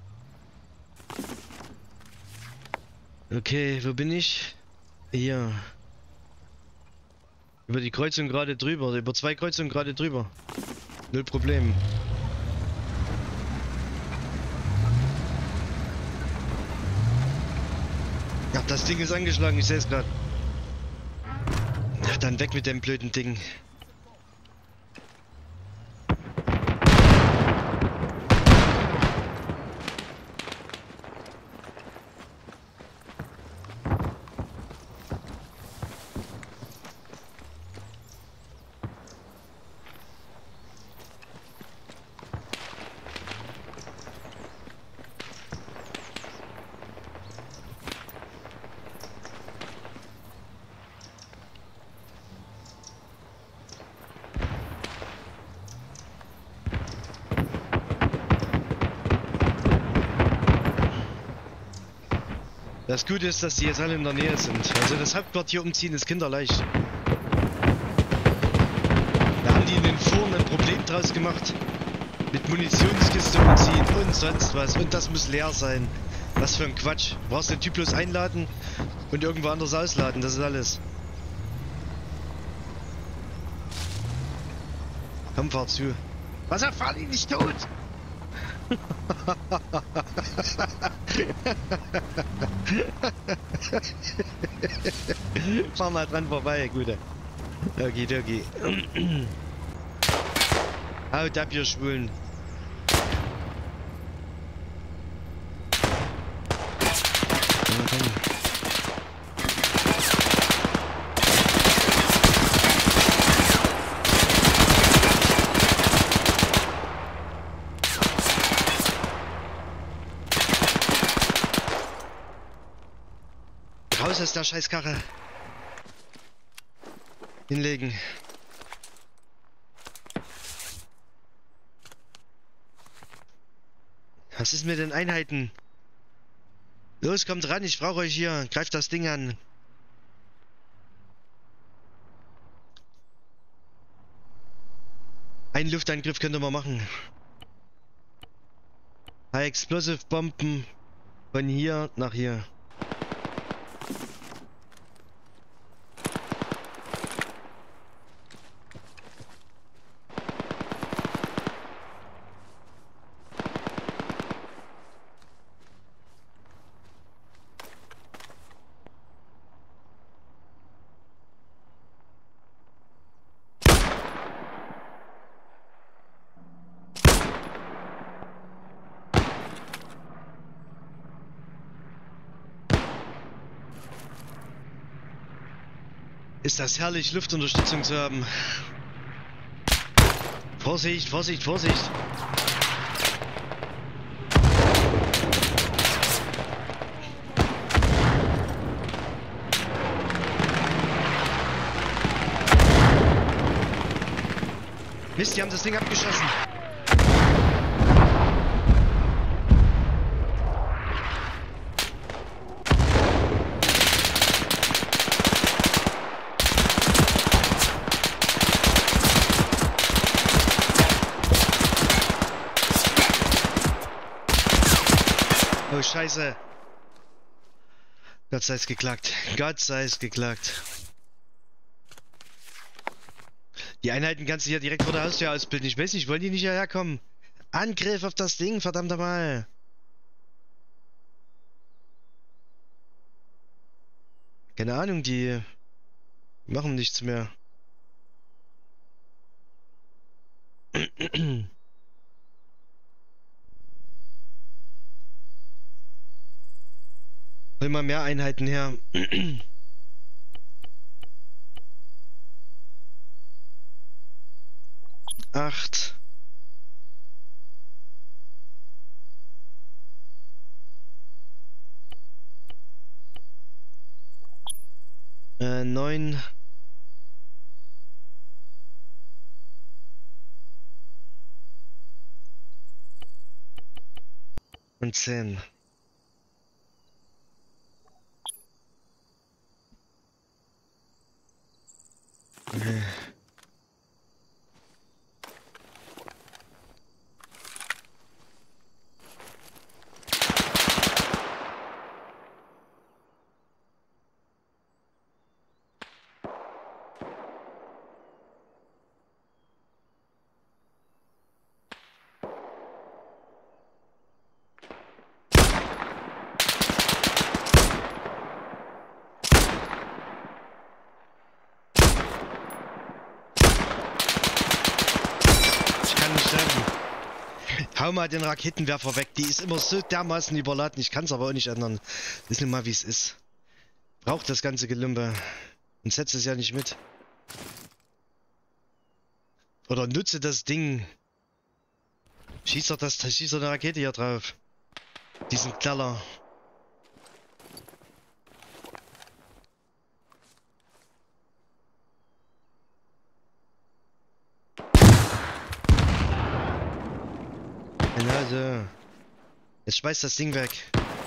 Okay, wo bin ich? Hier. Über die Kreuzung gerade drüber, über zwei Kreuzungen gerade drüber. Null Problem. Ach, das Ding ist angeschlagen, ich sehe es gerade. Ach, dann weg mit dem blöden Ding. Das Gute ist, dass die jetzt alle in der Nähe sind. Also das Hauptquartier umziehen ist kinderleicht. Da haben die in den Foren ein Problem draus gemacht. Mit Munitionskiste umziehen und sonst was. Und das muss leer sein. Was für ein Quatsch. Du brauchst den Typ bloß einladen und irgendwo anders ausladen. Das ist alles. Komm, fahr zu. Was, er fahr ihn nicht tot! Fahr mal dran vorbei, Gute. Okay, okay. Haut ab, ihr Schwulen. Na, komm. Raus aus der Scheißkarre. Hinlegen. Was ist mit den Einheiten? Los, kommt ran, ich brauche euch hier. Greift das Ding an. Einen Luftangriff könnt ihr mal machen. High Explosive Bomben von hier nach hier. Ist das herrlich, Luftunterstützung zu haben. Vorsicht, Vorsicht, Vorsicht! Mist, die haben das Ding abgeschossen. Oh, Scheiße. Gott sei es geklackt. Gott sei es geklackt. Die Einheiten kannst du hier direkt vor der Haustür ausbilden. Ich weiß nicht, wollen die nicht hierher kommen? Angriff auf das Ding, verdammt mal. Keine Ahnung, die machen nichts mehr. Hol mal mehr Einheiten her. Acht. Äh, neun. Und zehn. Okay. Hau mal den Raketenwerfer weg. Die ist immer so dermaßen überladen. Ich kann es aber auch nicht ändern. Wissen wir mal, wie es ist. Braucht das ganze Gelümpe. Und setze es ja nicht mit. Oder nutze das Ding. Schieß doch das, schieß doch eine Rakete hier drauf. Diesen Knaller. Genau so. Jetzt schmeißt das Ding weg.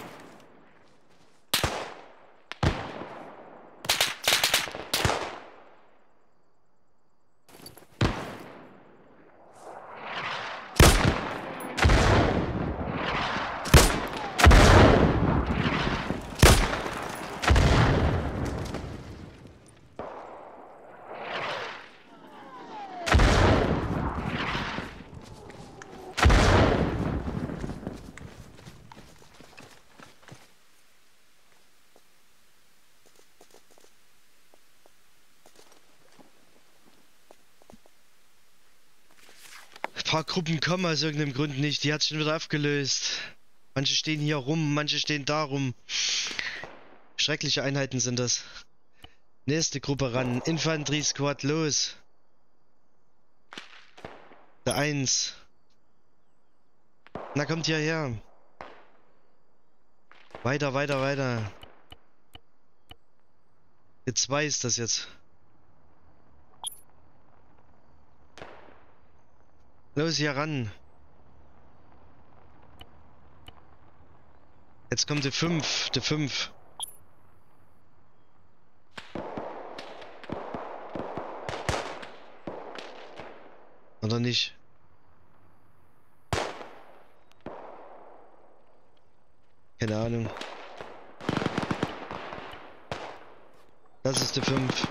Ein paar Gruppen kommen aus irgendeinem Grund nicht. Die hat sich schon wieder aufgelöst. Manche stehen hier rum, manche stehen da rum. Schreckliche Einheiten sind das. Nächste Gruppe ran. Infanterie-Squad, los. Der eins. Na, kommt hierher. Weiter, weiter, weiter. Der zwei ist das jetzt. Los, hier ran. Jetzt kommt die fünf, die fünf. Oder nicht? Keine Ahnung. Das ist die fünf.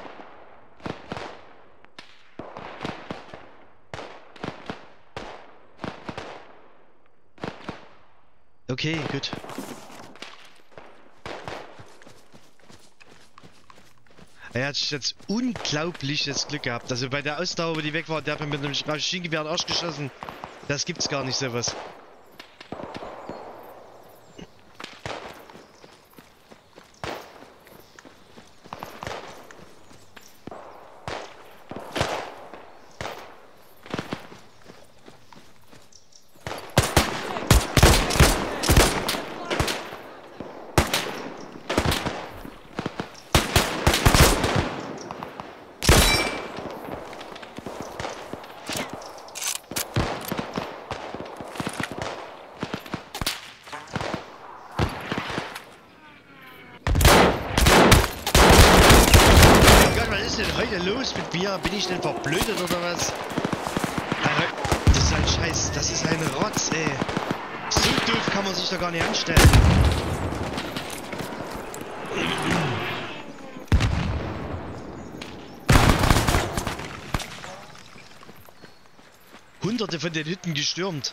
Okay, gut. Er hat jetzt unglaubliches Glück gehabt. Also bei der Ausdauer, wo die weg war, der hat mir mit einem Maschinengewehr in den Arsch geschossen. Das gibt's gar nicht, sowas. heute los mit mir? Bin ich denn verblödet oder was? Alter, das ist ein Scheiß, das ist ein Rotz, ey. So doof kann man sich doch gar nicht anstellen. Hunderte von den Hütten gestürmt.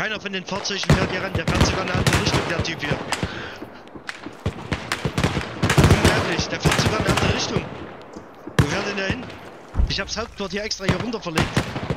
Keiner von den Fahrzeugen fährt hier ran, der fährt sogar in eine andere Richtung, der Typ hier. Unglaublich, der fährt sogar in eine andere Richtung. Wo fährt denn der hin? Ich hab's Hauptquartier extra hier runter verlegt.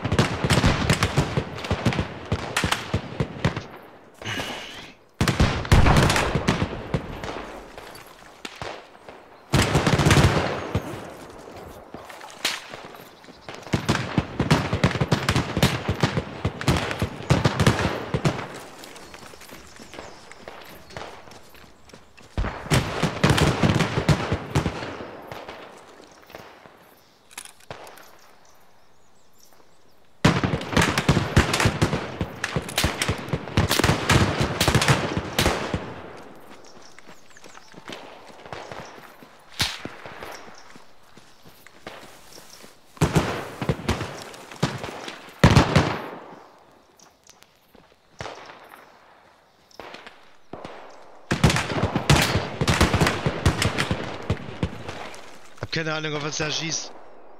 Keine Ahnung, auf was der schießt.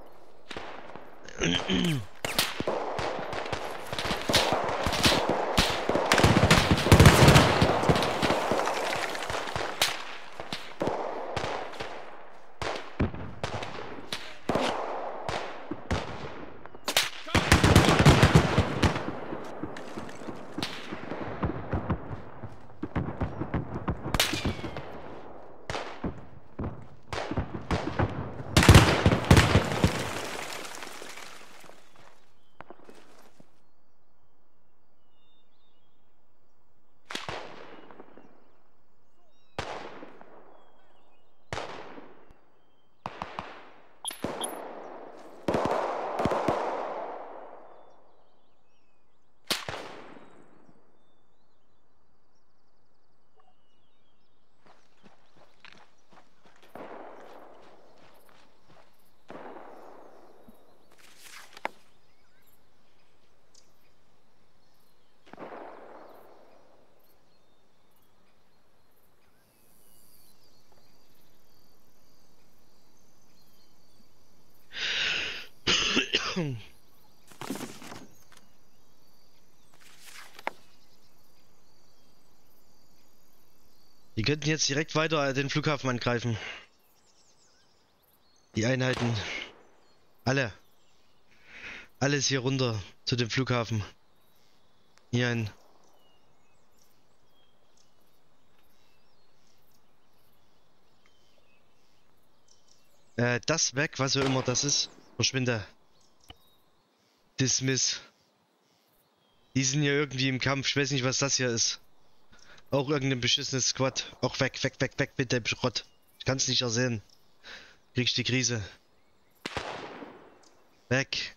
Die könnten jetzt direkt weiter den Flughafen angreifen. Die Einheiten. Alle. Alles hier runter zu dem Flughafen. Hier ein. Äh, das weg, was auch immer das ist. Verschwinde. Dismiss. Die sind ja irgendwie im Kampf. Ich weiß nicht, was das hier ist. Auch irgendein beschissenes Squad. Auch weg, weg, weg, weg mit dem Schrott. Ich kann es nicht ersehen. Kriegst die Krise. Weg.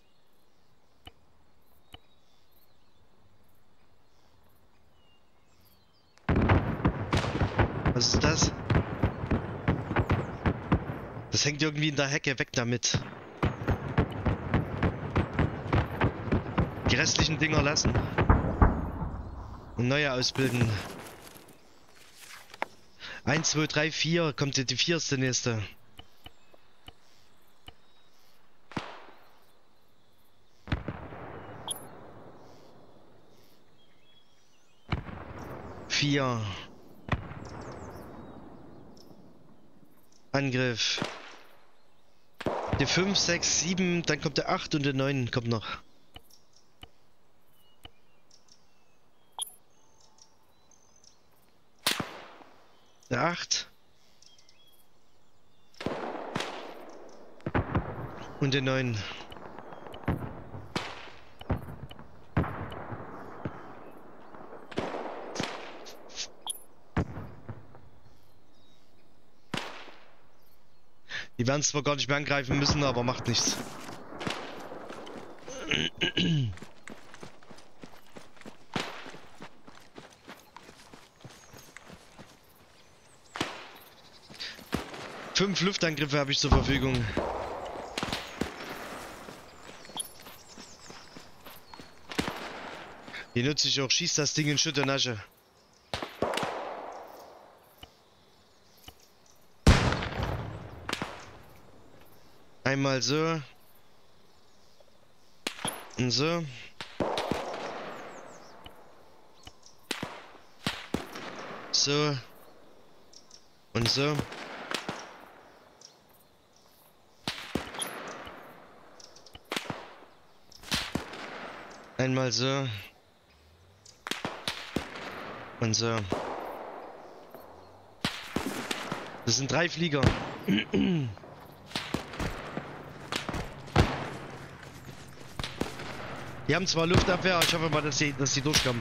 Was ist das? Das hängt irgendwie in der Hecke. Weg damit. Die restlichen Dinger lassen. Und neue ausbilden. eins, zwei, drei, vier. Kommt die vier ist der nächste. vier. Angriff. Die fünf, sechs, sieben. Dann kommt der acht und der neun kommt noch. Der acht. Und der neun. Die werden zwar gar nicht mehr angreifen müssen, aber macht nichts. Fünf Luftangriffe habe ich zur Verfügung. Die nutze ich auch. Schießt das Ding in Schutt und Asche. Einmal so. Und so. so. Und so. Einmal so. Und so. Das sind drei Flieger. Die haben zwar Luftabwehr, ich hoffe mal, dass die, dass die durchkommen.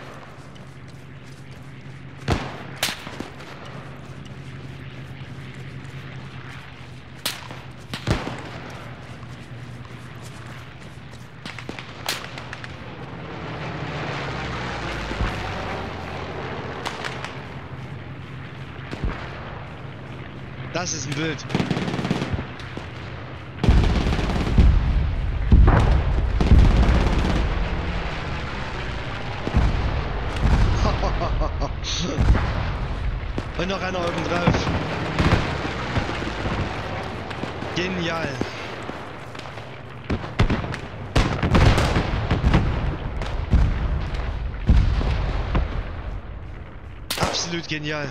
Das ist ein Bild. Und noch einer oben drauf. Genial. Absolut genial.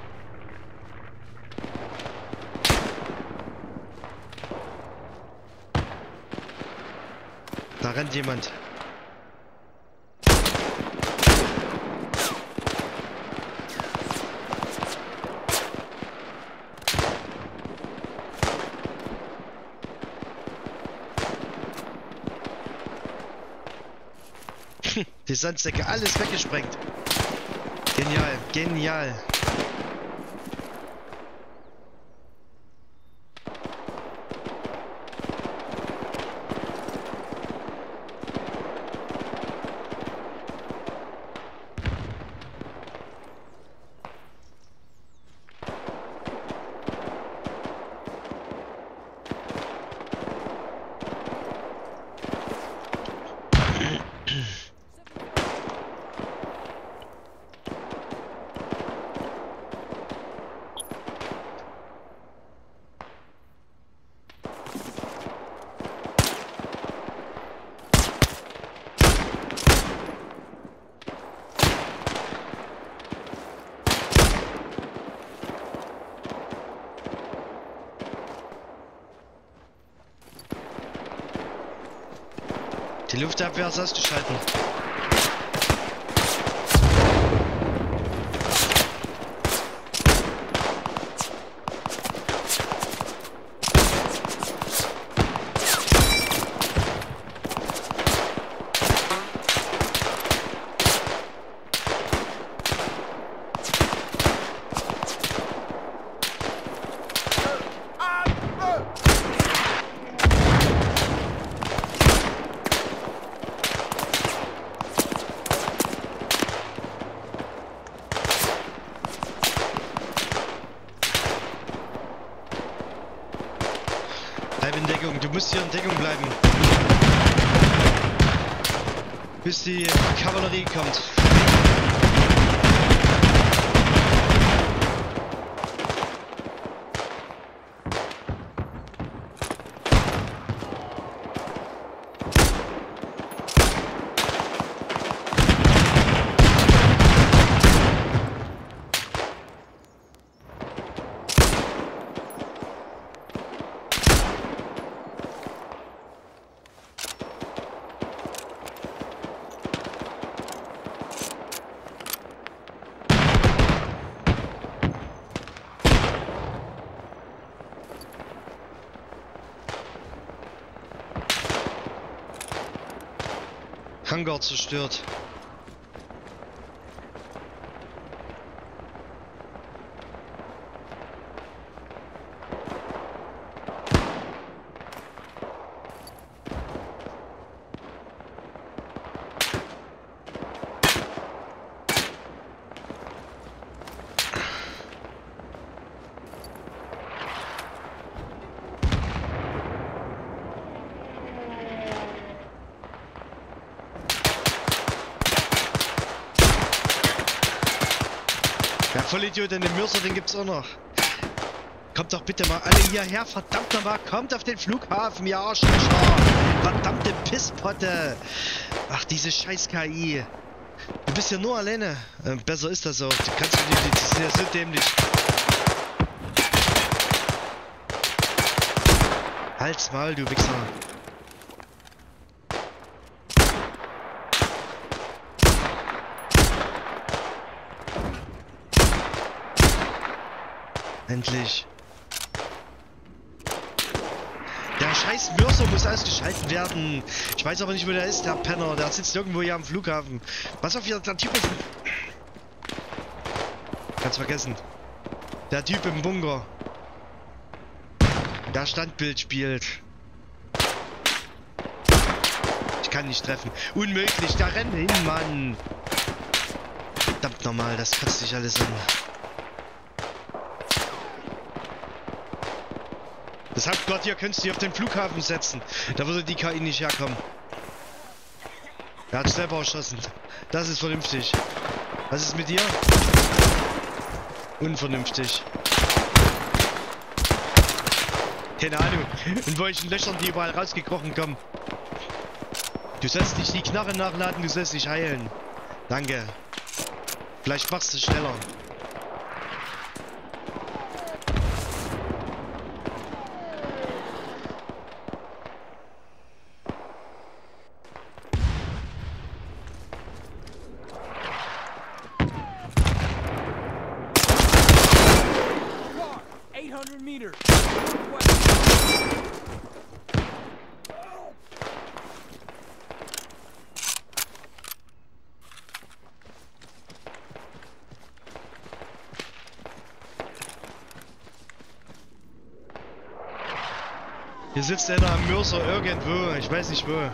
Da rennt jemand. Die Sandsäcke, alles weggesprengt. Genial, genial. Die Luftabwehr ist ausgeschalten. Bleib in Deckung, du musst hier in Deckung bleiben. Bis die Kavallerie kommt. Hangar zerstört. Der Vollidiot, den Mörser, den gibt's auch noch. Kommt doch bitte mal alle hierher, verdammt nochmal, kommt auf den Flughafen, ihr Arschlöcher. Verdammte Pisspotte. Ach, diese scheiß K I. Du bist ja nur alleine. Ähm, besser ist das auch. Du kannst du die, die sind ja so dämlich. Halt's Maul, du Wichser. Endlich. Der scheiß Mörser muss ausgeschaltet werden. Ich weiß aber nicht, wo der ist, der Penner. Der sitzt irgendwo hier am Flughafen. Pass auf, hier, der Typ ist... Kannst vergessen. Der Typ im Bunker. Der Standbild spielt. Ich kann nicht treffen. Unmöglich, da rennt hin, Mann. Verdammt normal, das kotzt sich alles an. Das Hauptquartier könntest du auf den Flughafen setzen. Da würde die K I nicht herkommen. Er hat selber erschossen. Das ist vernünftig. Was ist mit dir? Unvernünftig. Keine Ahnung, in welchen Löchern die überall rausgekrochen kommen. Du sollst nicht die Knarre nachladen, du sollst dich heilen. Danke. Vielleicht machst du es schneller. eight hundred meters. Hier sitzt einer am Mörser irgendwo, ich weiß nicht wo.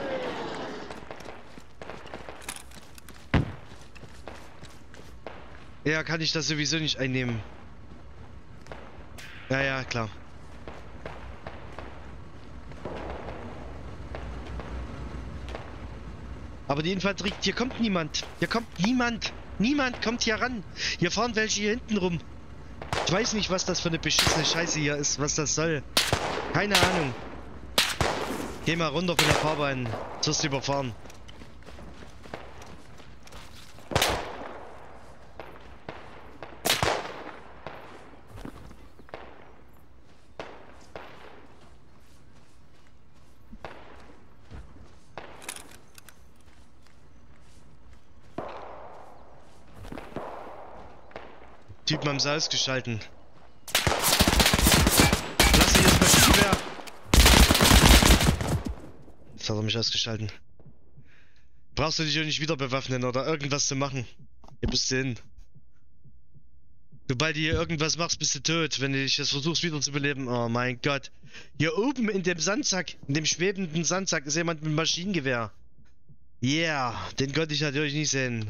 Ja, kann ich das sowieso nicht einnehmen. Ja, ja, klar. Aber die Infanterie, hier kommt niemand. Hier kommt niemand. Niemand kommt hier ran. Hier fahren welche hier hinten rum. Ich weiß nicht, was das für eine beschissene Scheiße hier ist, was das soll. Keine Ahnung. Geh mal runter von der Fahrbahn. Du wirst überfahren. Typen haben sie ausgeschalten. Lass dich jetzt Maschinengewehr. Jetzt hat er mich ausgeschalten. Brauchst du dich ja nicht wieder bewaffnen oder irgendwas zu machen. Hier bist du hin. Sobald du hier irgendwas machst, bist du tot. Wenn du dich jetzt versuchst wieder zu beleben. Oh mein Gott. Hier oben in dem Sandsack, in dem schwebenden Sandsack ist jemand mit Maschinengewehr. Yeah, den konnte ich natürlich nicht sehen.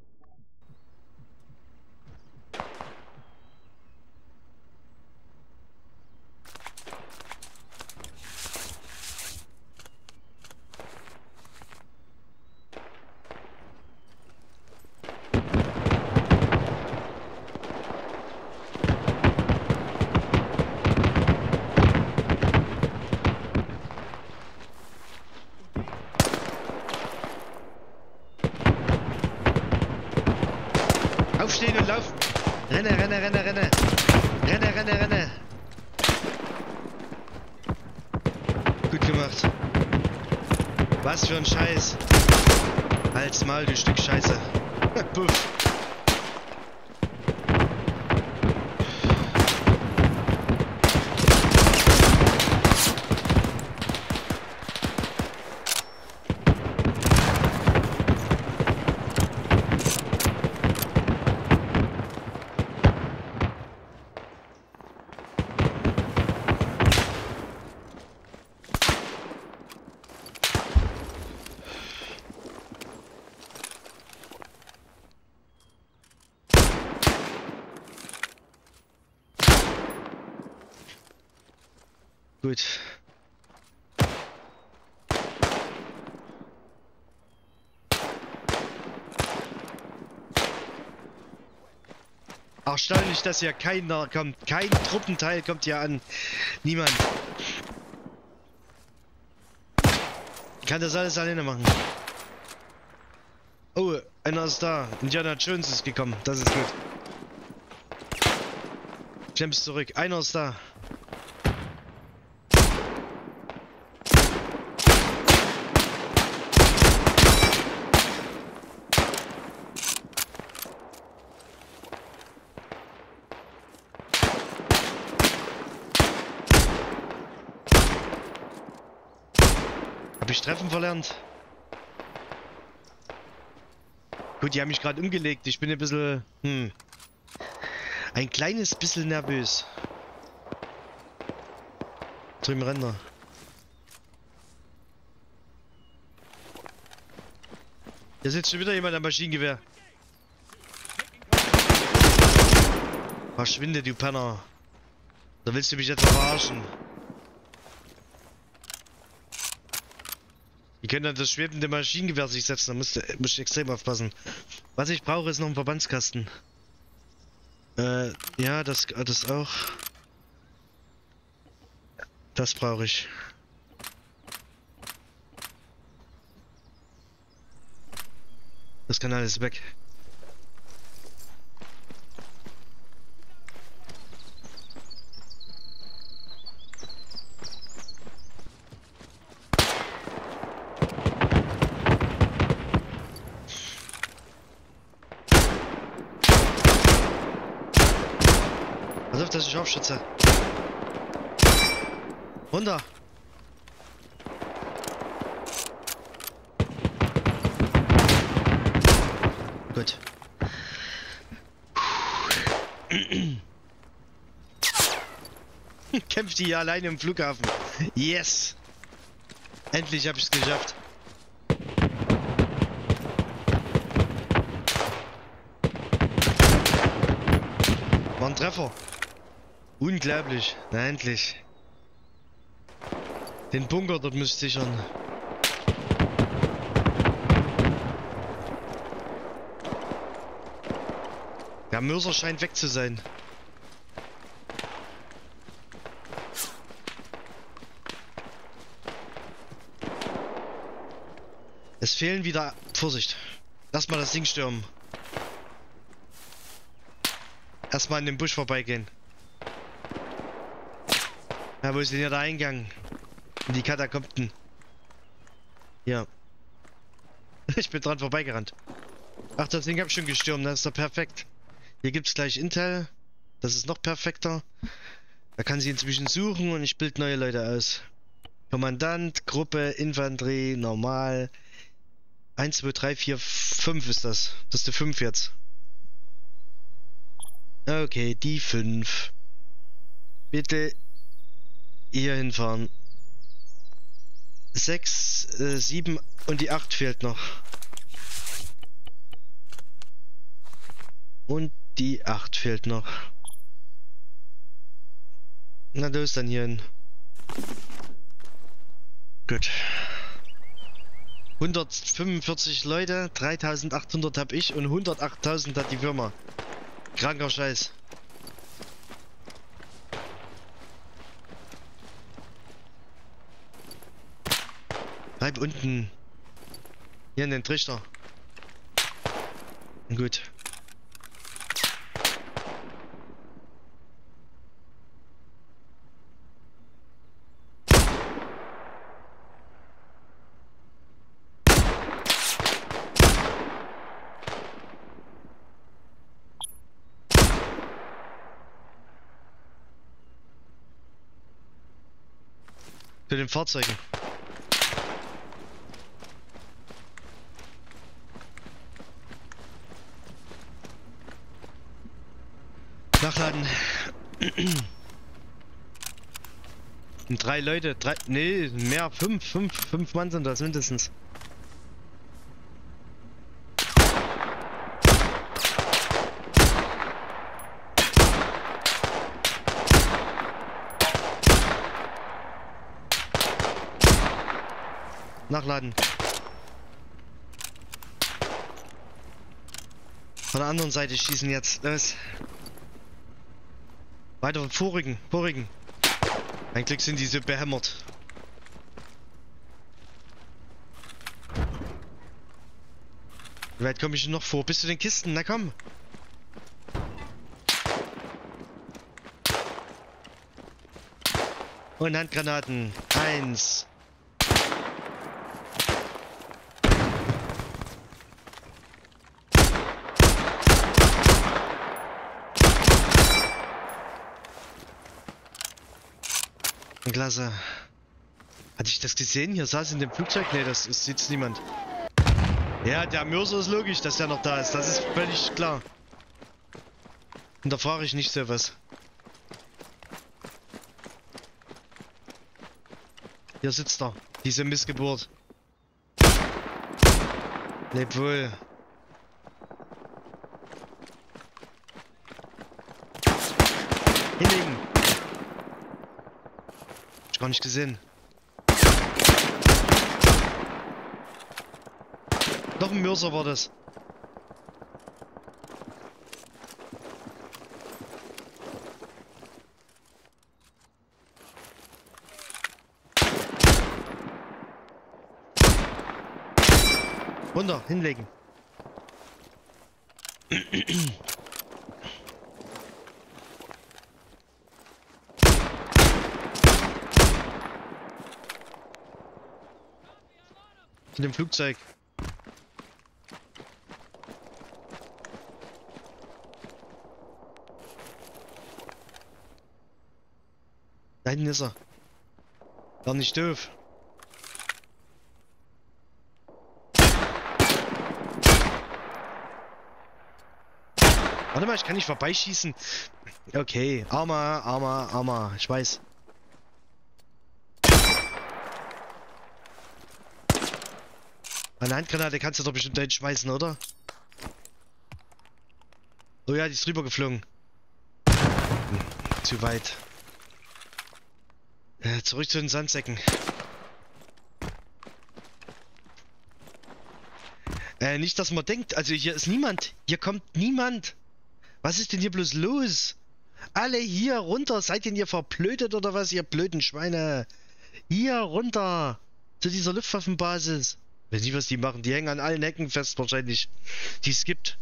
Aufstehen und laufen. Renne, renne, renne, renne. Renne, renne, renne. Gut gemacht. Was für ein Scheiß. Halt's Maul, du Stück Scheiße. Puff. Gut. Erstaunlich, dass hier keiner kommt. Kein Truppenteil kommt hier an. Niemand. Ich kann das alles alleine machen. Oh, Einer ist da. Indiana Jones ist gekommen. Das ist gut. Klemmst zurück. Einer ist da. Hab ich Treffen verlernt? Gut, die haben mich gerade umgelegt. Ich bin ein bisschen... Hm. Ein kleines bisschen nervös. Drüben Ränder. Hier sitzt schon wieder jemand am Maschinengewehr. Verschwinde, du Penner. Da willst du mich jetzt verarschen. Die können dann das schwebende Maschinengewehr sich setzen, da musst du, musst du extrem aufpassen. Was ich brauche, ist noch ein Verbandskasten. Äh, ja, das, das auch. Das brauche ich. Das kann alles weg. Pass auf, dass ich aufschütze. Runter. Gut. Kämpft die hier alleine im Flughafen. Yes. Endlich habe ich es geschafft. War ein Treffer. Unglaublich. Na, endlich. Den Bunker dort müsst sichern. Der Mörser scheint weg zu sein. Es fehlen wieder... Vorsicht. Erstmal das Ding stürmen. Erstmal in den Busch vorbeigehen. Ja, wo ist denn hier der Eingang? In die Katakomben. Ja. Ich bin dran vorbeigerannt. Ach, das Ding hab ich schon gestürmt. Das ist doch perfekt. Hier gibt's gleich Intel. Das ist noch perfekter. Da kann sie inzwischen suchen und ich bild neue Leute aus. Kommandant, Gruppe, Infanterie, normal. eins, zwei, drei, vier, fünf ist das. Das ist die fünf jetzt. Okay, die fünf. Bitte hier hinfahren. sechs, sieben und die acht fehlt noch. Und die acht fehlt noch. Na los, dann hier hin. Gut. hundertfünfundvierzig Leute, dreitausendachthundert hab ich und hundertachttausend hat die Firma. Kranker Scheiß. Bleib unten. Hier in den Trichter. Gut. Zu den Fahrzeugen. Nachladen. Und drei Leute, drei, nee, mehr, fünf, fünf, fünf Mann sind das mindestens. Nachladen. Von der anderen Seite schießen jetzt. Los. Weiter vorigen, vorigen. Ein Glück sind die so behämmert. Wie weit komme ich denn noch vor? Bis zu den Kisten, na komm. Und Handgranaten. Eins. Klasse. Hatte ich das gesehen? Hier saß in dem Flugzeug? Ne, das ist jetzt niemand. Ja, der Mörser ist logisch, dass der noch da ist. Das ist völlig klar. Und da frage ich nicht so was. Hier sitzt er. Diese Missgeburt. Leb wohl. Hinlegen. Ich gar nicht gesehen. Noch ein Mörser war das. Runter, hinlegen. In dem Flugzeug. Da hinten ist er. War nicht doof. Warte mal, ich kann nicht vorbeischießen. Okay, armer, armer, armer. Ich weiß. Eine Handgranate kannst du doch bestimmt da schmeißen, oder? Oh ja, die ist rüber geflogen. Hm, zu weit. Äh, zurück zu den Sandsäcken. Äh, nicht, dass man denkt, also hier ist niemand. Hier kommt niemand. Was ist denn hier bloß los? Alle hier runter. Seid ihr hier verblödet oder was, ihr blöden Schweine? Hier runter. Zu dieser Luftwaffenbasis. Ich weiß nicht, was die machen. Die hängen an allen Ecken fest wahrscheinlich. Die es gibt.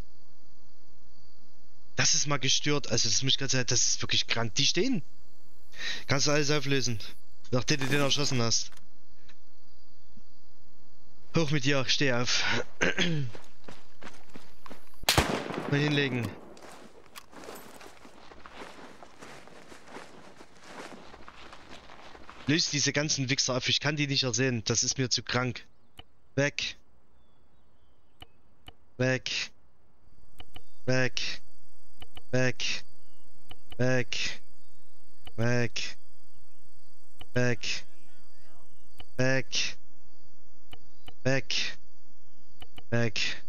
Das ist mal gestört. Also das muss ich gerade sagen, das ist wirklich krank. Die stehen. Kannst du alles auflösen. Nachdem du den erschossen hast. Hoch mit dir. Steh auf. Mal hinlegen. Löst diese ganzen Wichser auf. Ich kann die nicht ersehen. Das ist mir zu krank. Weg. Weg. Weg. Weg. Weg. Weg. Weg. Weg. Weg. Weg.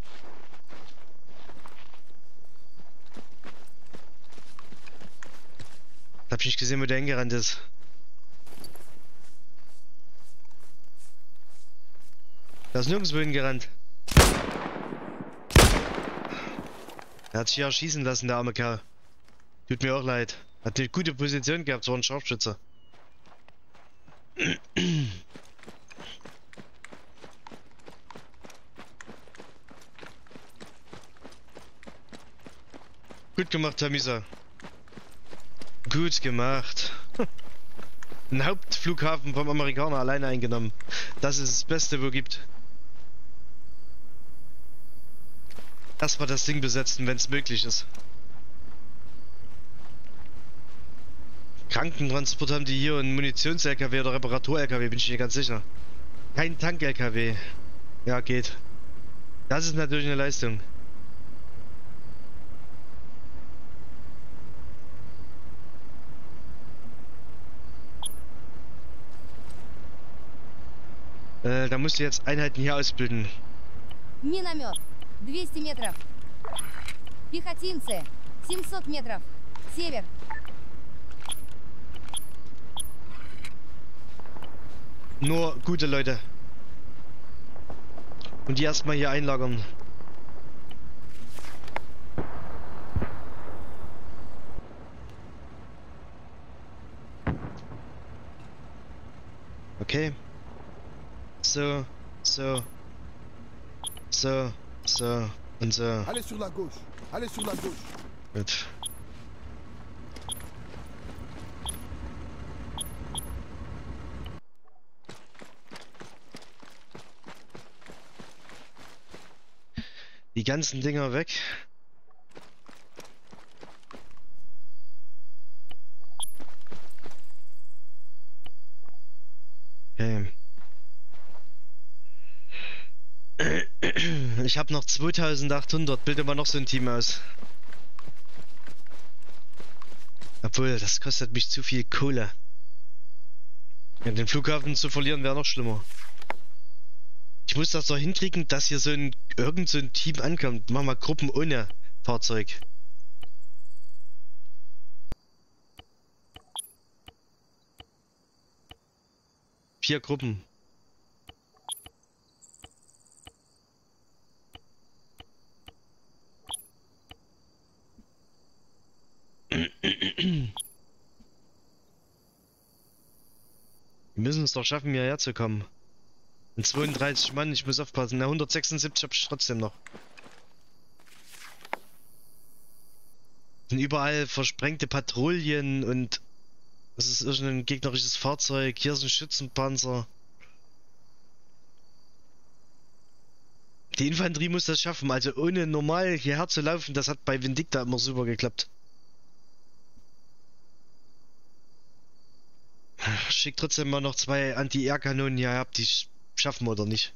Hab ich nicht gesehen, wo der hingerannt ist. Da ist nirgendwo hingerannt. Er hat sich ja schießen lassen, der arme Kerl. Tut mir auch leid. Hat eine gute Position gehabt, so ein Scharfschütze. Gut gemacht, Tamisa. Gut gemacht. Ein Hauptflughafen vom Amerikaner alleine eingenommen. Das ist das Beste, wo gibt. Erstmal das Ding besetzen, wenn es möglich ist. Krankentransport haben die hier und Munitions-L K W oder Reparatur-L K W, bin ich mir ganz sicher. Kein Tank-L K W. Ja, geht. Das ist natürlich eine Leistung. Äh, da musst du jetzt Einheiten hier ausbilden. Миномет. двести метров. Пехотинцы. семьсот метров. Север. Nur gute Leute. Und die erstmal hier einlagern. Okay. So, so, so, So, und so. Allez sur la gauche. Allez sur la gauche. Gut. Die ganzen Dinger weg. Okay. Ich habe noch zweitausendachthundert. Bilde mal noch so ein Team aus. Obwohl, das kostet mich zu viel Kohle. Ja, den Flughafen zu verlieren wäre noch schlimmer. Ich muss das doch hinkriegen, dass hier so ein irgend so ein Team ankommt. Mach mal Gruppen ohne Fahrzeug. Vier Gruppen. Wir müssen es doch schaffen, hierher zu kommen. Und zweiunddreißig Mann, ich muss aufpassen. Na, hundertsechsundsiebzig habe ich trotzdem noch. Sind überall versprengte Patrouillen und das ist irgendein gegnerisches Fahrzeug. Hier ist ein Schützenpanzer. Die Infanterie muss das schaffen. Also ohne normal hierher zu laufen, das hat bei Vindicta immer super geklappt. Schick trotzdem mal noch zwei Anti-Air-Kanonen hier ab, die schaffen wir oder nicht.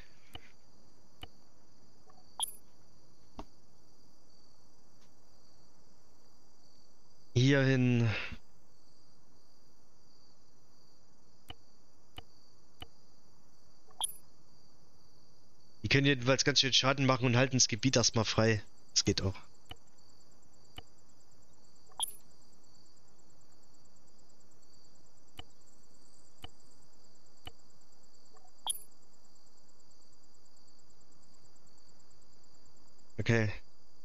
Hierhin. Die können jedenfalls ganz schön Schaden machen und halten das Gebiet erstmal frei. Das geht auch. Okay.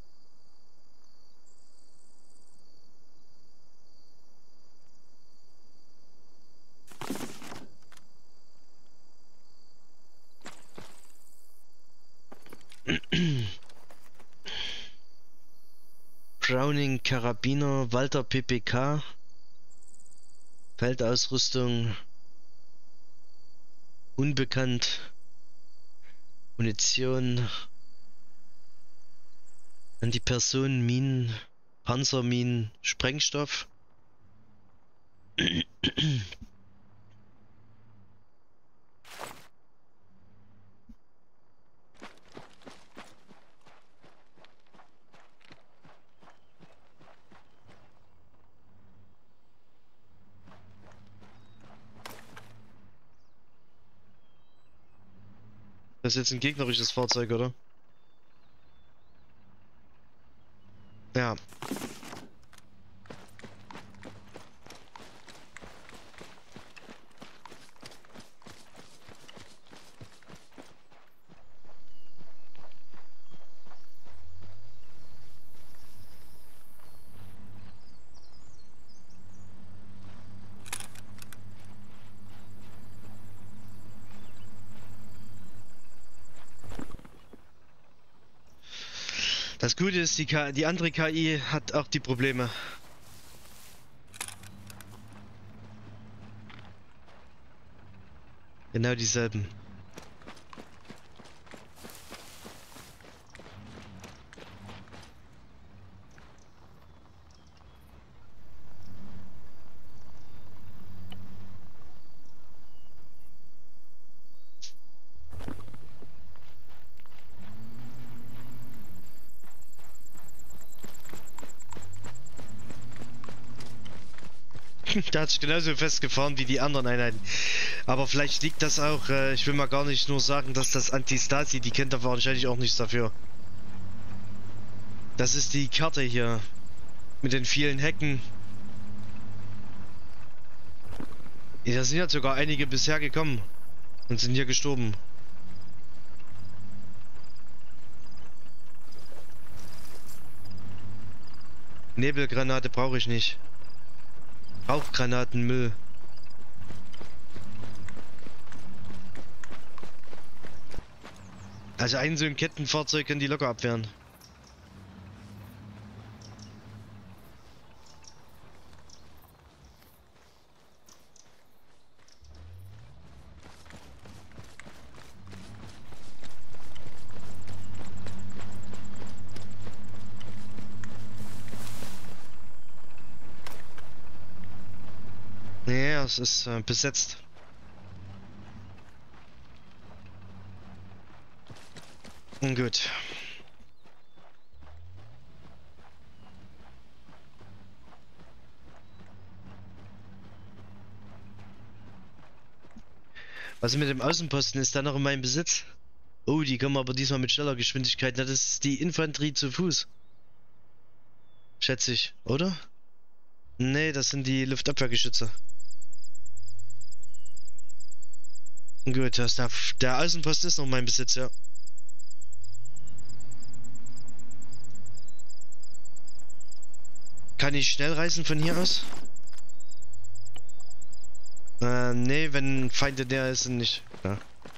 Browning Karabiner, Walter P P K, Feldausrüstung, unbekannt, Munition, Antipersonen, Minen, Panzerminen, Sprengstoff. Das ist jetzt ein gegnerisches Fahrzeug, oder? Ja. Das Gute ist, die, K die andere K I hat auch die Probleme. Genau dieselben. Der hat sich genauso festgefahren wie die anderen Einheiten. Aber vielleicht liegt das auch, äh, ich will mal gar nicht nur sagen, dass das Anti-Stasi, die kennt da wahrscheinlich auch nichts dafür. Das ist die Karte hier. Mit den vielen Hecken. Ja, da sind ja sogar einige bisher gekommen. Und sind hier gestorben. Nebelgranate brauche ich nicht. Rauchgranatenmüll. Also ein so ein Kettenfahrzeug können die locker abwehren. Ja, es ist äh, besetzt. Gut. Was mit dem Außenposten ist da noch in meinem Besitz? Oh, die kommen aber diesmal mit schneller Geschwindigkeit. Na, das ist die Infanterie zu Fuß. Schätze ich, oder? Nee, das sind die Luftabwehrgeschütze. Gut, das der, der Außenposten ist noch mein Besitz, ja. Kann ich schnell reisen von hier aus? Äh, nee, wenn Feinde näher ist, nicht. Ja.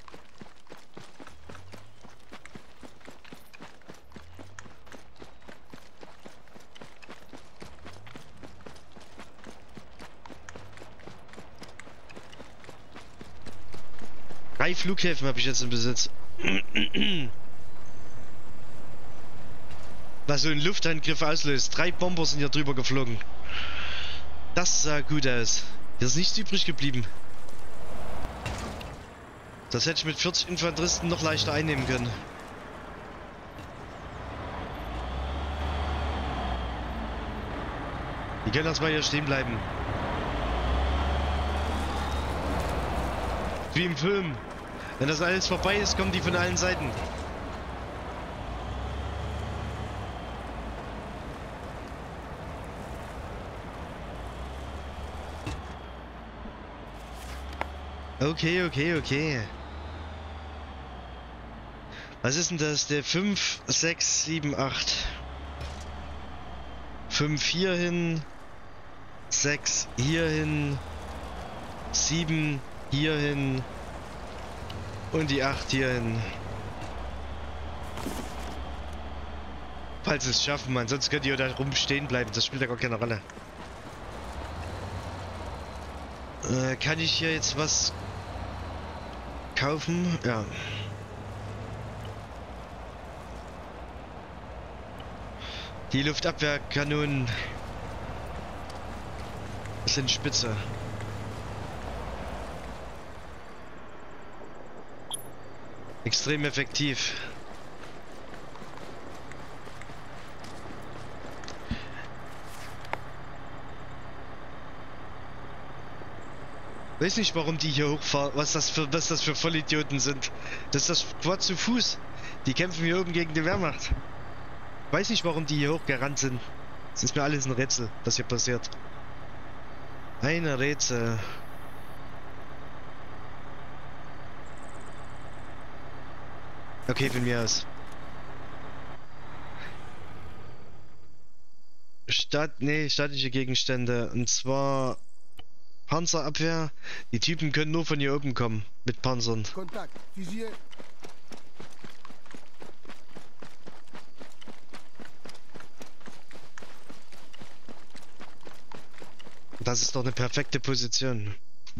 Drei Flughäfen habe ich jetzt im Besitz. Was so ein Luftangriff auslöst. Drei Bomber sind hier drüber geflogen. Das sah gut aus. Hier ist nichts übrig geblieben. Das hätte ich mit vierzig Infanteristen noch leichter einnehmen können. Die können erstmal hier stehen bleiben. Wie im Film. Wenn das alles vorbei ist, kommen die von allen Seiten. Okay, okay, okay. Was ist denn das? Der fünf, sechs, sieben, acht. fünf hier hin. sechs hier hin. sieben hier hin. Und die acht hier hin. Falls sie es schaffen, man. Sonst könnt ihr da rumstehen bleiben. Das spielt ja gar keine Rolle. Äh, kann ich hier jetzt was kaufen? Ja. Die Luftabwehrkanonen sind spitze. Extrem effektiv. Weiß nicht, warum die hier hochfahren, was das für was das für Vollidioten sind. Das ist das Quad zu Fuß. Die kämpfen hier oben gegen die Wehrmacht. Weiß nicht, warum die hier hochgerannt sind. Es ist mir alles ein Rätsel, was hier passiert. Ein Rätsel. Okay, von mir aus. Stadt, nee, staatliche Gegenstände. Und zwar Panzerabwehr. Die Typen können nur von hier oben kommen. Mit Panzern. Contact. Visier. Das ist doch eine perfekte Position.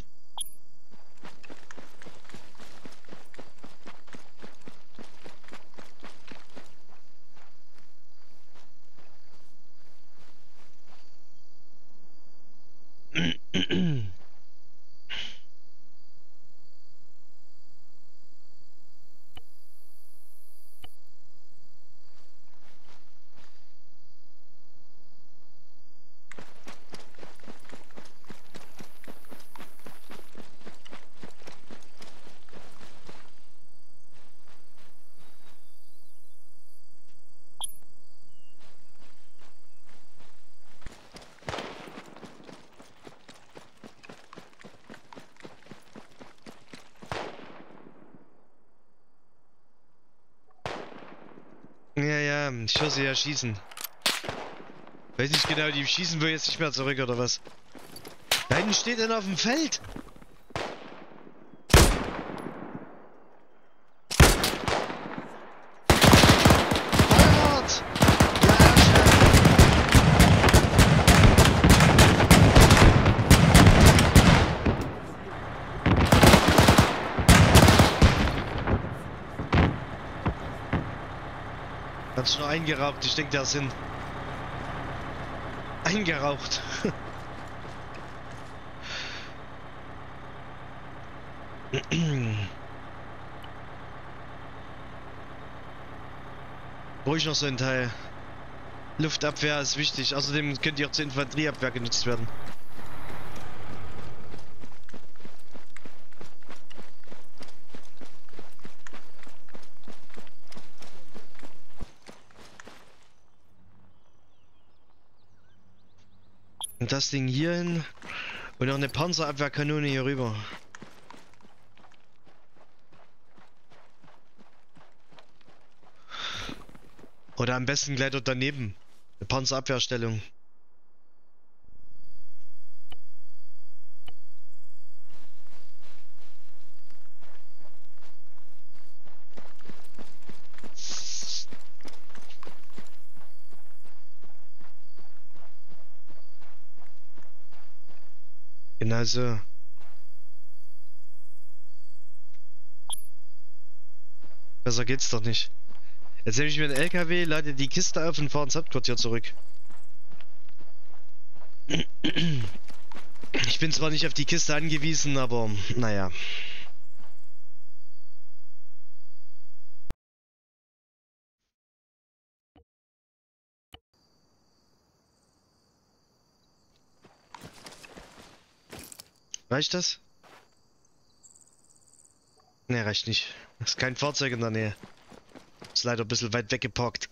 Ja, ja, ich höre sie ja schießen. Weiß nicht genau, die schießen wohl jetzt nicht mehr zurück oder was? Da hinten steht einer auf dem Feld. Hat sich nur eingeraucht. Ich denke, der sind eingeraucht. Ruhig noch so ein Teil. Luftabwehr ist wichtig. Außerdem könnt ihr auch zur Infanterieabwehr genutzt werden. Und das Ding hier hin und noch eine Panzerabwehrkanone hier rüber. Oder am besten gleich dort daneben. Eine Panzerabwehrstellung. Genau so. Besser geht's doch nicht. Jetzt nehme ich mir einen L K W, lade die Kiste auf und fahre ins Hauptquartier zurück. Ich bin zwar nicht auf die Kiste angewiesen, aber naja. Reicht das? Ne, reicht nicht. Ist kein Fahrzeug in der Nähe. Ist leider ein bisschen weit weggeparkt.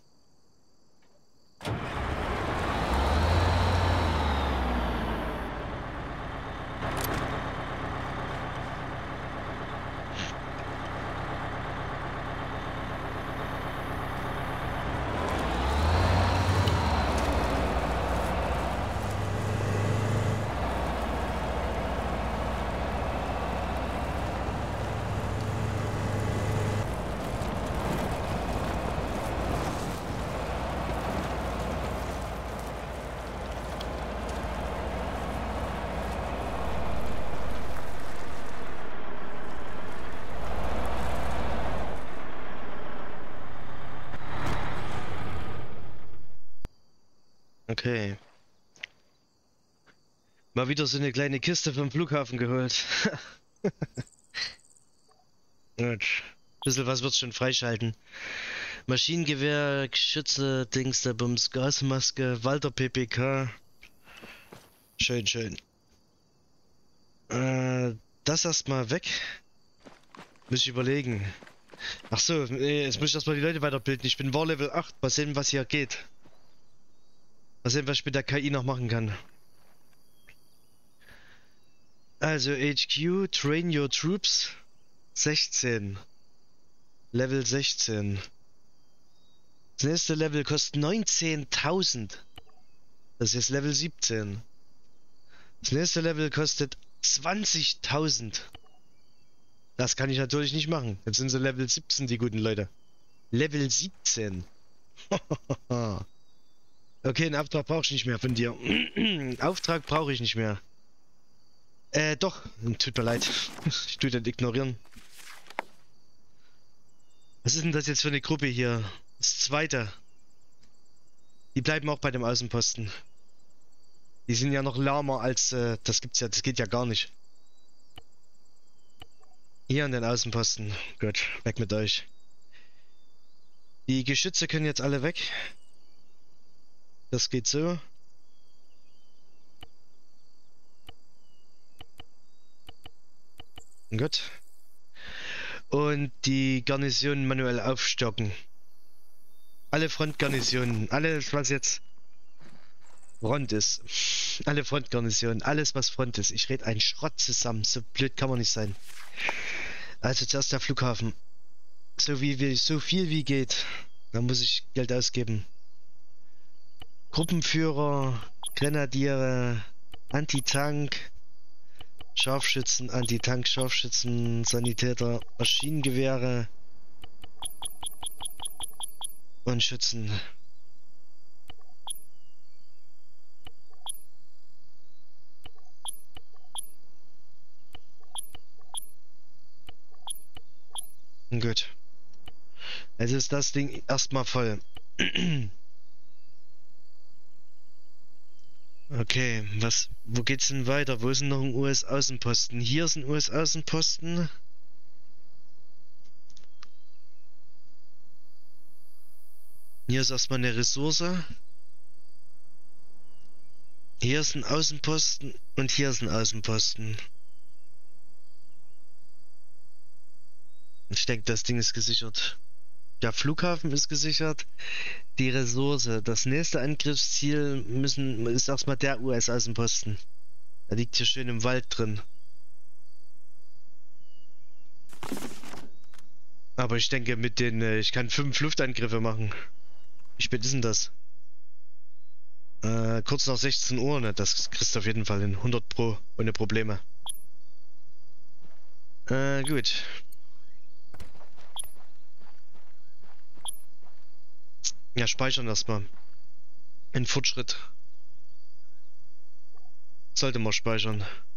Okay. Mal wieder so eine kleine Kiste vom Flughafen geholt. Gut. Bisschen was wird's schon freischalten. Maschinengewehr, Geschütze, Dings der Bums, Gasmaske, Walter P P K. Schön, schön. Äh, das erstmal weg. Muss ich überlegen. Ach so, nee, jetzt muss ich erstmal die Leute weiterbilden. Ich bin War Level acht. Mal sehen, was hier geht. Mal sehen, was ich mit der K I noch machen kann. Also H Q, Train Your Troops, sechzehn. Level sechzehn. Das nächste Level kostet neunzehntausend. Das ist jetzt Level siebzehn. Das nächste Level kostet zwanzigtausend. Das kann ich natürlich nicht machen. Jetzt sind sie Level siebzehn, die guten Leute. Level siebzehn. Okay, einen Auftrag brauche ich nicht mehr von dir. Auftrag brauche ich nicht mehr. Äh, doch. Tut mir leid. Ich tue den ignorieren. Was ist denn das jetzt für eine Gruppe hier? Das zweite. Die bleiben auch bei dem Außenposten. Die sind ja noch lahmer als... Äh, das gibt's ja... Das geht ja gar nicht. Hier an den Außenposten. Gut, weg mit euch. Die Geschütze können jetzt alle weg. Das geht so. Gut. Und die Garnisonen manuell aufstocken. Alle Frontgarnisonen, alles was jetzt Front ist. Alle Frontgarnisonen, alles was Front ist. Ich rede einen Schrott zusammen, so blöd kann man nicht sein. Also zuerst der Flughafen. So wie wir, so viel wie geht. Da muss ich Geld ausgeben. Gruppenführer, Grenadiere, Anti-Tank, Scharfschützen, Anti-Tank, Scharfschützen, Sanitäter, Maschinengewehre und Schützen. Gut. Also ist das Ding erstmal voll. Okay, was, wo geht's denn weiter? Wo ist denn noch ein U S-Außenposten? Hier ist ein U S-Außenposten. Hier ist erstmal eine Ressource. Hier ist ein Außenposten und hier ist ein Außenposten. Ich denke, das Ding ist gesichert. Der Flughafen ist gesichert. Die Ressource. Das nächste Angriffsziel müssen, ist erstmal der U S-Außenposten. Er liegt hier schön im Wald drin. Aber ich denke, mit den, äh, ich kann fünf Luftangriffe machen. Wie spät ist denn das? Äh, kurz nach sechzehn Uhr, ne? Das kriegst du auf jeden Fall in hundert Pro, ohne Probleme. Äh, gut. Ja, speichern erstmal. Ein Fortschritt. Sollte man speichern.